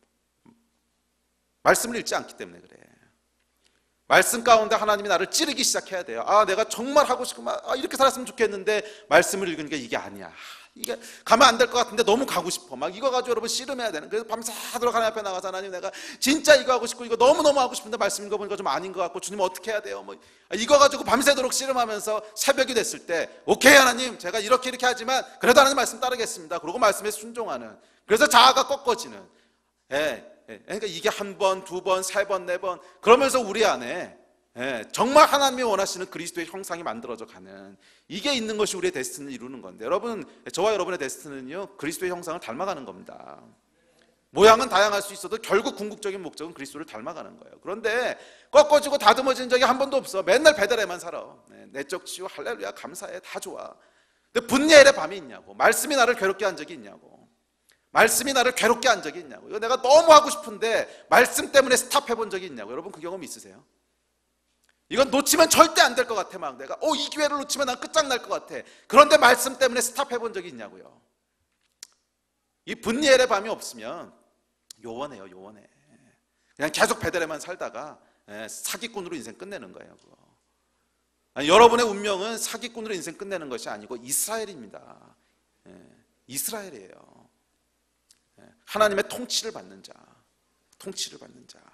말씀을 읽지 않기 때문에 그래. 말씀 가운데 하나님이 나를 찌르기 시작해야 돼요. 내가 정말 하고 싶고 이렇게 살았으면 좋겠는데 말씀을 읽으니까 이게 아니야. 이게 가면 안 될 것 같은데 너무 가고 싶어. 이거 가지고 여러분 씨름해야 되는. 그래서 밤새도록 하나님 앞에 나가서 하나님, 내가 진짜 이거 하고 싶고 이거 너무너무 하고 싶은데 말씀 읽어보니까 좀 아닌 것 같고 주님 어떻게 해야 돼요? 이거 가지고 밤새도록 씨름하면서 새벽이 됐을 때 오케이 하나님, 제가 이렇게 하지만 그래도 하나님 말씀 따르겠습니다. 그러고 말씀에 순종하는. 그래서 자아가 꺾어지는. 그러니까 이게 한 번, 두 번, 세 번, 네 번 그러면서 우리 안에 정말 하나님이 원하시는 그리스도의 형상이 만들어져 가는, 이게 있는 것이 우리의 데스티니를 이루는 건데, 여러분, 저와 여러분의 데스티니는요 그리스도의 형상을 닮아가는 겁니다. 모양은 다양할 수 있어도 결국 궁극적인 목적은 그리스도를 닮아가는 거예요. 그런데 꺾어지고 다듬어진 적이 한 번도 없어. 맨날 베델에만 살아. 내적 치유, 할렐루야, 감사해, 다 좋아. 근데 분리엘의 밤이 있냐고. 말씀이 나를 괴롭게 한 적이 있냐고. 말씀이 나를 괴롭게 한 적이 있냐고. 이거 내가 너무 하고 싶은데 말씀 때문에 스탑해 본 적이 있냐고. 여러분, 그 경험 있으세요? 이건 놓치면 절대 안 될 것 같아. 막 내가 이 기회를 놓치면 난 끝장날 것 같아. 그런데 말씀 때문에 스탑해 본 적이 있냐고요. 이 분리엘의 밤이 없으면 요원해요, 요원해. 그냥 계속 베델에만 살다가 사기꾼으로 인생 끝내는 거예요, 그거. 여러분의 운명은 사기꾼으로 인생 끝내는 것이 아니고 이스라엘입니다. 이스라엘이에요. 하나님의 통치를 받는 자, 통치를 받는 자.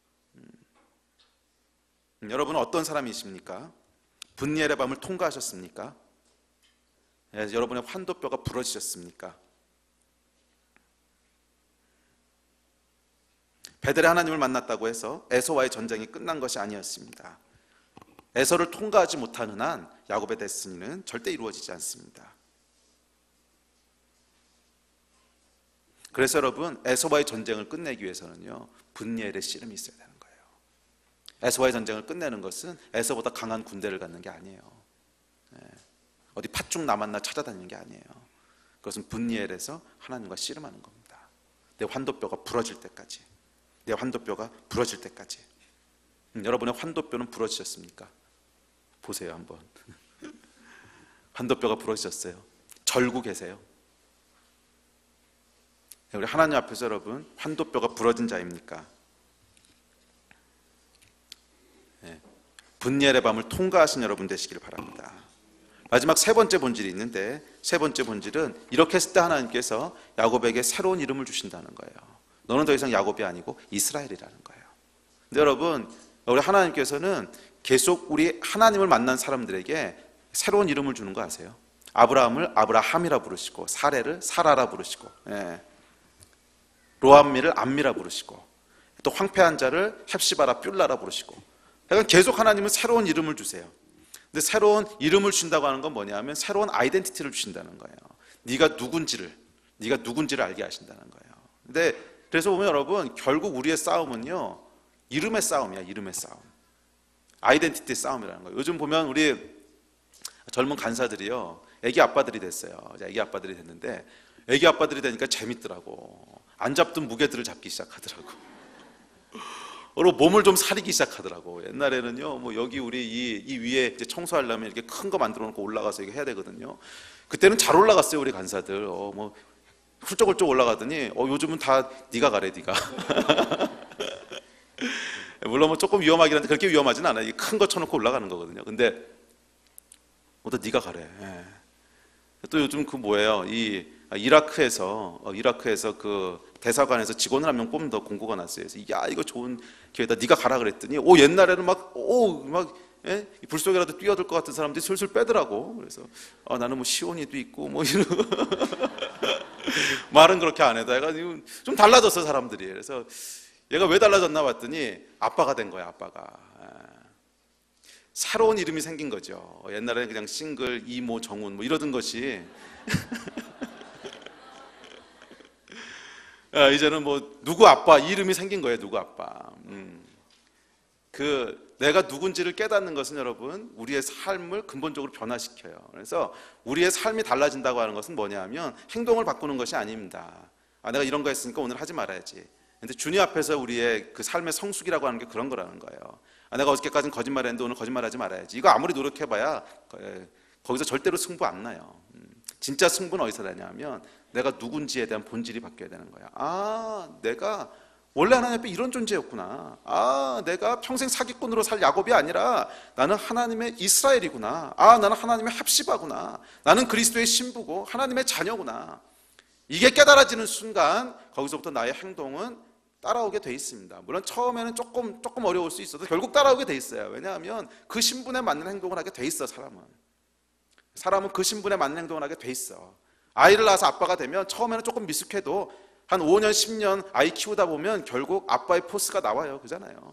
여러분은 어떤 사람이십니까? 분리엘의 밤을 통과하셨습니까? 여러분의 환도뼈가 부러지셨습니까? 베델의 하나님을 만났다고 해서 에서와의 전쟁이 끝난 것이 아니었습니다. 에서를 통과하지 못하는 한 야곱의 데스티니는 절대 이루어지지 않습니다. 그래서 여러분, 에서와의 전쟁을 끝내기 위해서는요 분리엘의 씨름이 있어야 되는 거예요. 에서와의 전쟁을 끝내는 것은 에서보다 강한 군대를 갖는 게 아니에요. 어디 팥죽 남았나 찾아다니는 게 아니에요. 그것은 분리엘에서 하나님과 씨름하는 겁니다. 내 환도뼈가 부러질 때까지, 내 환도뼈가 부러질 때까지. 여러분의 환도뼈는 부러지셨습니까? 보세요 한번. 환도뼈가 부러지셨어요? 절구 계세요? 우리 하나님 앞에서 여러분 환도뼈가 부러진 자입니까? 분열의 밤을 통과하신 여러분 되시길 바랍니다. 마지막 세 번째 본질이 있는데, 세 번째 본질은 이렇게 했을 때 하나님께서 야곱에게 새로운 이름을 주신다는 거예요. 너는 더 이상 야곱이 아니고 이스라엘이라는 거예요. 근데 여러분, 우리 하나님께서는 계속 우리 하나님을 만난 사람들에게 새로운 이름을 주는 거 아세요? 아브라함을 아브라함이라 부르시고, 사레를 사라라 부르시고, 로암미를 암미라 부르시고, 또 황폐한 자를 헵시바라 뷸라라 부르시고, 그러니까 계속 하나님은 새로운 이름을 주세요. 근데 새로운 이름을 주신다고 하는 건 뭐냐면 새로운 아이덴티티를 주신다는 거예요. 네가 누군지를 알게 하신다는 거예요. 근데 그래서 보면 여러분, 결국 우리의 싸움은요, 이름의 싸움이야. 이름의 싸움, 아이덴티티 싸움이라는 거예요. 요즘 보면 우리 젊은 간사들이요, 애기 아빠들이 됐어요. 애기 아빠들이 됐는데, 애기 아빠들이 되니까 재밌더라고. 안 잡던 무게들을 잡기 시작하더라고. 몸을 좀 사리기 시작하더라고. 옛날에는요, 뭐 여기 우리 이 위에 이제 청소하려면 이렇게 큰 거 만들어 놓고 올라가서 이거 해야 되거든요. 그때는 잘 올라갔어요, 우리 간사들. 뭐 훌쩍훌쩍 올라가더니 요즘은 다 네가 가래, 네가. 물론 뭐 조금 위험하긴 한데 그렇게 위험하진 않아요. 큰 거 쳐놓고 올라가는 거거든요. 근데 또 네가 가래. 또 요즘 그 뭐예요? 이라크에서 그 대사관에서 직원을 한 명 뽑는 더 공고가 났어요. 그래서 야, 이거 좋은 기회다. 네가 가라 그랬더니 옛날에는 막 불 속에라도 뛰어들 것 같은 사람들이 슬슬 빼더라고. 그래서 나는 뭐 시온이도 있고 뭐 이런 말은 그렇게 안 해도 해가지고 좀 달라졌어, 사람들이. 그래서 얘가 왜 달라졌나 봤더니 아빠가 된 거야, 아빠가. 새로운 이름이 생긴 거죠. 옛날에는 그냥 싱글, 이모, 정훈 뭐 이러던 것이 이제는 뭐 누구 아빠 이름이 생긴 거예요. 누구 아빠. 내가 누군지를 깨닫는 것은 여러분, 우리의 삶을 근본적으로 변화시켜요. 그래서 우리의 삶이 달라진다고 하는 것은 뭐냐면 행동을 바꾸는 것이 아닙니다. 내가 이런 거 했으니까 오늘 하지 말아야지. 근데 주님 앞에서 우리의 그 삶의 성숙이라고 하는 게 그런 거라는 거예요. 내가 어저께까지는 거짓말했는데 오늘 거짓말하지 말아야지. 이거 아무리 노력해봐야 거기서 절대로 승부 안 나요. 진짜 승부는 어디서 나냐면 내가 누군지에 대한 본질이 바뀌어야 되는 거야. 내가 원래 하나님 앞에 이런 존재였구나. 내가 평생 사기꾼으로 살 야곱이 아니라 나는 하나님의 이스라엘이구나. 나는 하나님의 헵시바구나. 나는 그리스도의 신부고 하나님의 자녀구나. 이게 깨달아지는 순간 거기서부터 나의 행동은 따라오게 돼 있습니다. 물론 처음에는 조금 어려울 수 있어도 결국 따라오게 돼 있어요. 왜냐하면 그 신분에 맞는 행동을 하게 돼 있어. 사람은 그 신분에 맞는 행동을 하게 돼 있어. 아이를 낳아서 아빠가 되면 처음에는 조금 미숙해도 한 5년 10년 아이 키우다 보면 결국 아빠의 포스가 나와요. 그잖아요.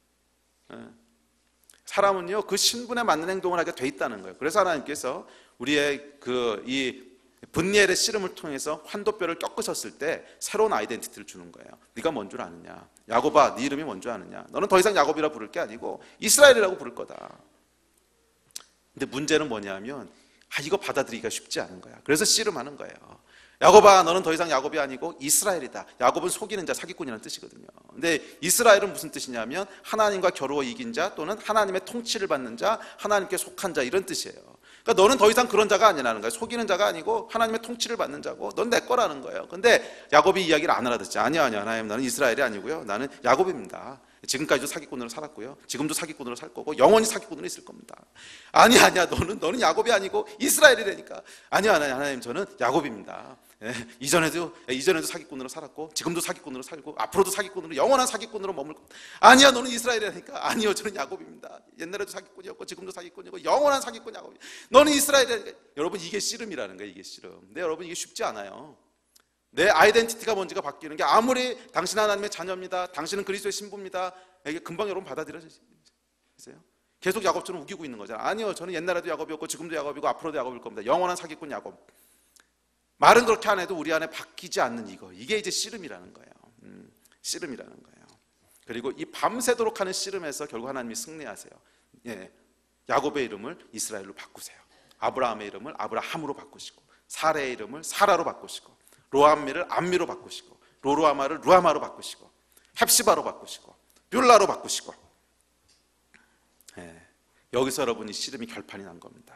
사람은요, 그 신분에 맞는 행동을 하게 돼 있다는 거예요. 그래서 하나님께서 우리의 이 분리엘의 씨름을 통해서 환도뼈를 꺾으셨을 때 새로운 아이덴티티를 주는 거예요. 네가 뭔 줄 아느냐? 야곱아, 네 이름이 뭔 줄 아느냐? 너는 더 이상 야곱이라 부를 게 아니고 이스라엘이라고 부를 거다. 근데 문제는 뭐냐면 이거 받아들이기가 쉽지 않은 거야. 그래서 씨름하는 거예요. 야곱아, 너는 더 이상 야곱이 아니고 이스라엘이다. 야곱은 속이는 자, 사기꾼이라는 뜻이거든요. 근데 이스라엘은 무슨 뜻이냐면 하나님과 겨루어 이긴 자, 또는 하나님의 통치를 받는 자, 하나님께 속한 자, 이런 뜻이에요. 그러니까 너는 더 이상 그런 자가 아니라는 거예요. 속이는 자가 아니고 하나님의 통치를 받는 자고 넌 내 거라는 거예요. 근데 야곱이 이야기를 안 알아듣지. 아니야 하나님, 나는 이스라엘이 아니고요, 나는 야곱입니다. 지금까지도 사기꾼으로 살았고요, 지금도 사기꾼으로 살 거고 영원히 사기꾼으로 있을 겁니다. 아니야 너는 야곱이 아니고 이스라엘이라니까. 아니야 하나님, 저는 야곱입니다. 이전에도 사기꾼으로 살았고 지금도 사기꾼으로 살고 앞으로도 사기꾼으로, 영원한 사기꾼으로 머물 겁니다. 아니야, 너는 이스라엘이라니까. 아니요, 저는 야곱입니다. 옛날에도 사기꾼이었고 지금도 사기꾼이고 영원한 사기꾼 야곱. 너는 이스라엘이라니까. 여러분, 이게 씨름이라는 거예요. 이게 씨름. 근데 여러분, 이게 쉽지 않아요. 내 아이덴티티가 뭔지가 바뀌는 게, 아무리 당신 하나님의 자녀입니다, 당신은 그리스도의 신부입니다, 이게 금방 여러분 받아들여지세요? 계속 야곱처럼 우기고 있는 거잖아요. 아니요, 저는 옛날에도 야곱이었고 지금도 야곱이고 앞으로도 야곱일 겁니다. 영원한 사기꾼 야곱. 말은 그렇게 안 해도 우리 안에 바뀌지 않는 이게 이제 씨름이라는 거예요. 씨름이라는 거예요. 그리고 이 밤새도록 하는 씨름에서 결국 하나님이 승리하세요. 야곱의 이름을 이스라엘로 바꾸세요. 아브라함의 이름을 아브라함으로 바꾸시고, 사레의 이름을 사라로 바꾸시고, 로암미를 암미로 바꾸시고, 로루아마를 루아마로 바꾸시고, 헵시바로 바꾸시고, 뷸라로 바꾸시고. 여기서 여러분이 씨름이 결판이 난 겁니다.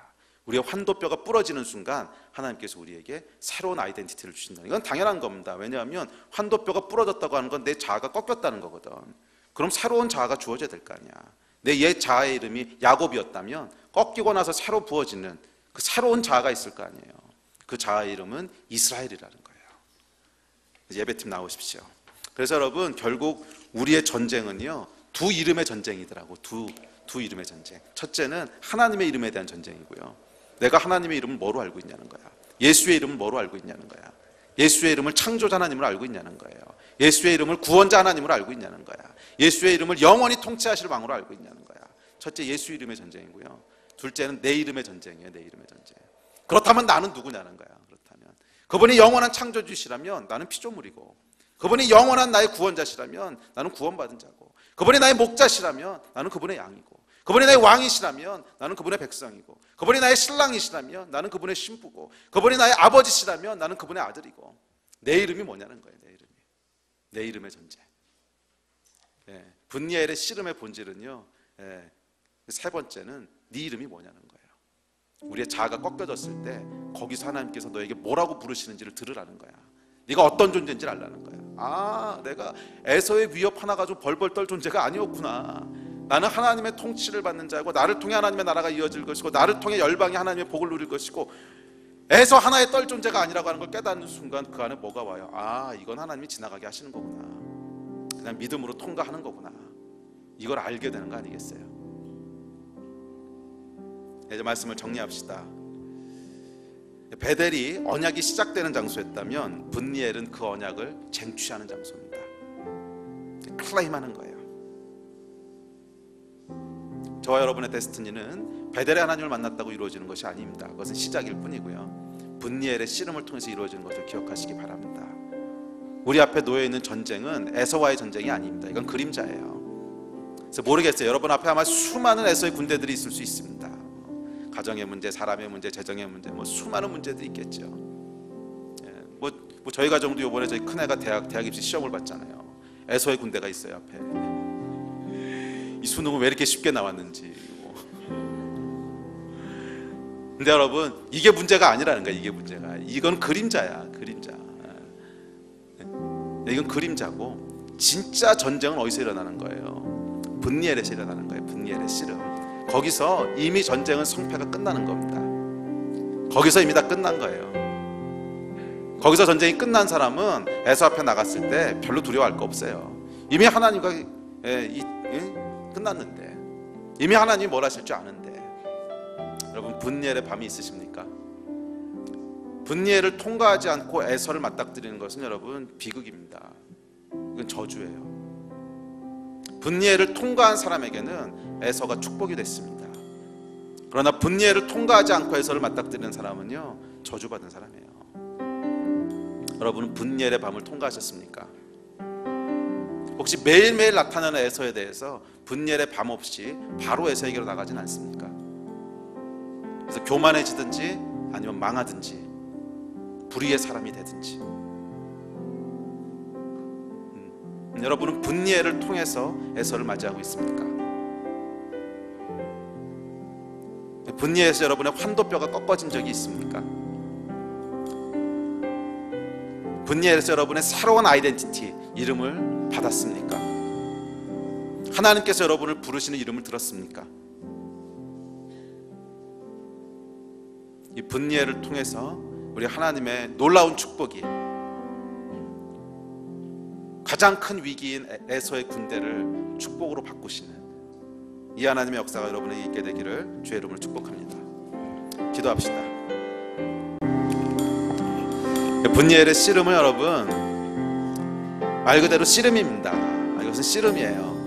우리의 환도뼈가 부러지는 순간 하나님께서 우리에게 새로운 아이덴티티를 주신다. 이건 당연한 겁니다. 왜냐하면 환도뼈가 부러졌다고 하는 건 내 자아가 꺾였다는 거거든. 그럼 새로운 자아가 주어져야 될 거 아니야. 내 옛 자아의 이름이 야곱이었다면 꺾이고 나서 새로 부어지는 그 새로운 자아가 있을 거 아니에요. 그 자아의 이름은 이스라엘이라는 거예요. 예배팀 나오십시오. 그래서 여러분, 결국 우리의 전쟁은요, 두 이름의 전쟁이더라고. 두 이름의 전쟁. 첫째는 하나님의 이름에 대한 전쟁이고요. 내가 하나님의 이름을 뭐로 알고 있냐는 거야. 예수의 이름을 뭐로 알고 있냐는 거야. 예수의 이름을 창조자 하나님으로 알고 있냐는 거예요. 예수의 이름을 구원자 하나님으로 알고 있냐는 거야. 예수의 이름을 영원히 통치하실 왕으로 알고 있냐는 거야. 첫째, 예수 이름의 전쟁이고요. 둘째는 내 이름의 전쟁이에요. 내 이름의 전쟁. 그렇다면 나는 누구냐는 거야. 그렇다면 그분이 영원한 창조주시라면 나는 피조물이고, 그분이 영원한 나의 구원자시라면 나는 구원받은 자고, 그분이 나의 목자시라면 나는 그분의 양이고, 그분이 나의 왕이시라면 나는 그분의 백성이고, 그분이 나의 신랑이시라면 나는 그분의 신부고, 그분이 나의 아버지시라면 나는 그분의 아들이고. 내 이름이 뭐냐는 거예요. 내 이름이. 내 이름의 전쟁. 분니엘의 씨름의 본질은요, 세 번째는 네 이름이 뭐냐는 거예요. 우리의 자아가 꺾여졌을 때 거기서 하나님께서 너에게 뭐라고 부르시는지를 들으라는 거야. 네가 어떤 존재인지를 알라는 거야. 아, 내가 에서의 위협 하나 가지고 벌벌 떨 존재가 아니었구나. 나는 하나님의 통치를 받는 자고, 나를 통해 하나님의 나라가 이어질 것이고, 나를 통해 열방이 하나님의 복을 누릴 것이고, 에서 하나의 떨 존재가 아니라고 하는 걸 깨닫는 순간 그 안에 뭐가 와요? 아, 이건 하나님이 지나가게 하시는 거구나. 그냥 믿음으로 통과하는 거구나. 이걸 알게 되는 거 아니겠어요? 이제 말씀을 정리합시다. 베델이 언약이 시작되는 장소였다면 분니엘은 그 언약을 쟁취하는 장소입니다. 클레임하는 거예요. 저와 여러분의 데스티니는 베델의 하나님을 만났다고 이루어지는 것이 아닙니다. 그것은 시작일 뿐이고요. 분니엘의 씨름을 통해서 이루어지는 것을 기억하시기 바랍니다. 우리 앞에 놓여있는 전쟁은 에서와의 전쟁이 아닙니다. 이건 그림자예요. 그래서 모르겠어요. 여러분 앞에 아마 수많은 에서의 군대들이 있을 수 있습니다. 가정의 문제, 사람의 문제, 재정의 문제, 수많은 문제들이 있겠죠. 뭐 저희 가정도 이번에 저희 큰애가 대학 입시 시험을 봤잖아요. 에서의 군대가 있어요 앞에. 이 수능은 왜 이렇게 쉽게 나왔는지. 근데 여러분, 이게 문제가 아니라는 거야. 이게 문제가. 이건 그림자야. 그림자. 이건 그림자고, 진짜 전쟁은 어디서 일어나는 거예요? 분니엘에서 일어나는 거예요. 분니엘의 씨름. 거기서 이미 전쟁은 성패가 끝나는 겁니다. 거기서 이미 다 끝난 거예요. 거기서 전쟁이 끝난 사람은 에서 앞에 나갔을 때 별로 두려워할 거 없어요. 이미 하나님과 끝났는데, 이미 하나님이 뭘 하실 줄 아는데. 여러분, 분니엘의 밤이 있으십니까? 분니엘을 통과하지 않고 에서를 맞닥뜨리는 것은 여러분 비극입니다. 이건 저주예요. 분니엘을 통과한 사람에게는 에서가 축복이 됐습니다. 그러나 분니엘을 통과하지 않고 에서를 맞닥뜨리는 사람은요, 저주받은 사람이에요. 여러분은 분니엘의 밤을 통과하셨습니까? 혹시 매일매일 나타나는 에서에 대해서 분니엘의 밤 없이 바로 에서에게로 나가진 않습니까? 그래서 교만해지든지 아니면 망하든지 불의의 사람이 되든지. 여러분은 분니엘을 통해서 에서를 맞이하고 있습니까? 분니엘에서 여러분의 환도뼈가 꺾어진 적이 있습니까? 분니엘에서 여러분의 새로운 아이덴티티, 이름을 받았습니까? 하나님께서 여러분을 부르시는 이름을 들었습니까? 이 분니엘을 통해서 우리 하나님의 놀라운 축복이, 가장 큰 위기인 에서의 군대를 축복으로 바꾸시는 이 하나님의 역사가 여러분에게 있게 되기를 주의 이름으로 축복합니다. 기도합시다. 분니엘의 씨름은 여러분 말 그대로 씨름입니다. 이것은 씨름이에요.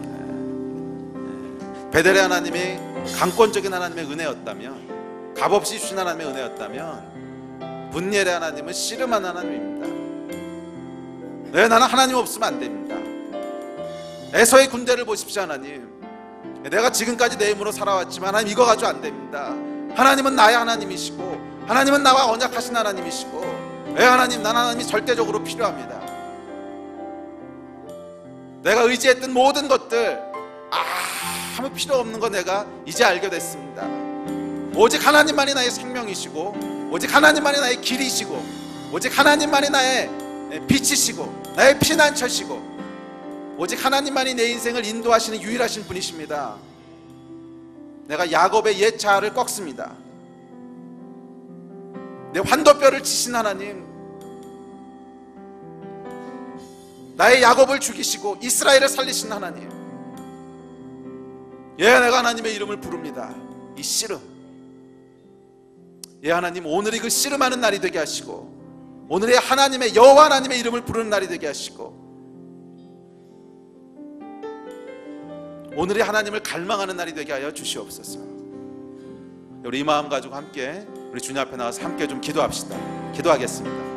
베델의 하나님이 강권적인 하나님의 은혜였다면, 값없이 주신 하나님의 은혜였다면, 분니엘의 하나님은 씨름한 하나님입니다. 네, 나는 하나님 없으면 안 됩니다. 에서의 군대를 보십시오. 하나님, 내가 지금까지 내 힘으로 살아왔지만 하나님 이거 가지고 안 됩니다. 하나님은 나의 하나님이시고, 하나님은 나와 언약하신 하나님이시고, 네, 하나님, 난 하나님이 절대적으로 필요합니다. 내가 의지했던 모든 것들 아무 필요 없는 거 내가 이제 알게 됐습니다. 오직 하나님만이 나의 생명이시고, 오직 하나님만이 나의 길이시고, 오직 하나님만이 나의 빛이시고 나의 피난처시고, 오직 하나님만이 내 인생을 인도하시는 유일하신 분이십니다. 내가 야곱의 옛 자아를 꺾습니다. 내 환도뼈를 치신 하나님, 나의 야곱을 죽이시고 이스라엘을 살리신 하나님, 예, 내가 하나님의 이름을 부릅니다. 이 씨름, 예, 하나님, 오늘이 그 씨름하는 날이 되게 하시고, 오늘의 하나님의 여호와 하나님의 이름을 부르는 날이 되게 하시고, 오늘의 하나님을 갈망하는 날이 되게 하여 주시옵소서. 우리 이 마음 가지고 함께 우리 주님 앞에 나가서 함께 좀 기도합시다. 기도하겠습니다.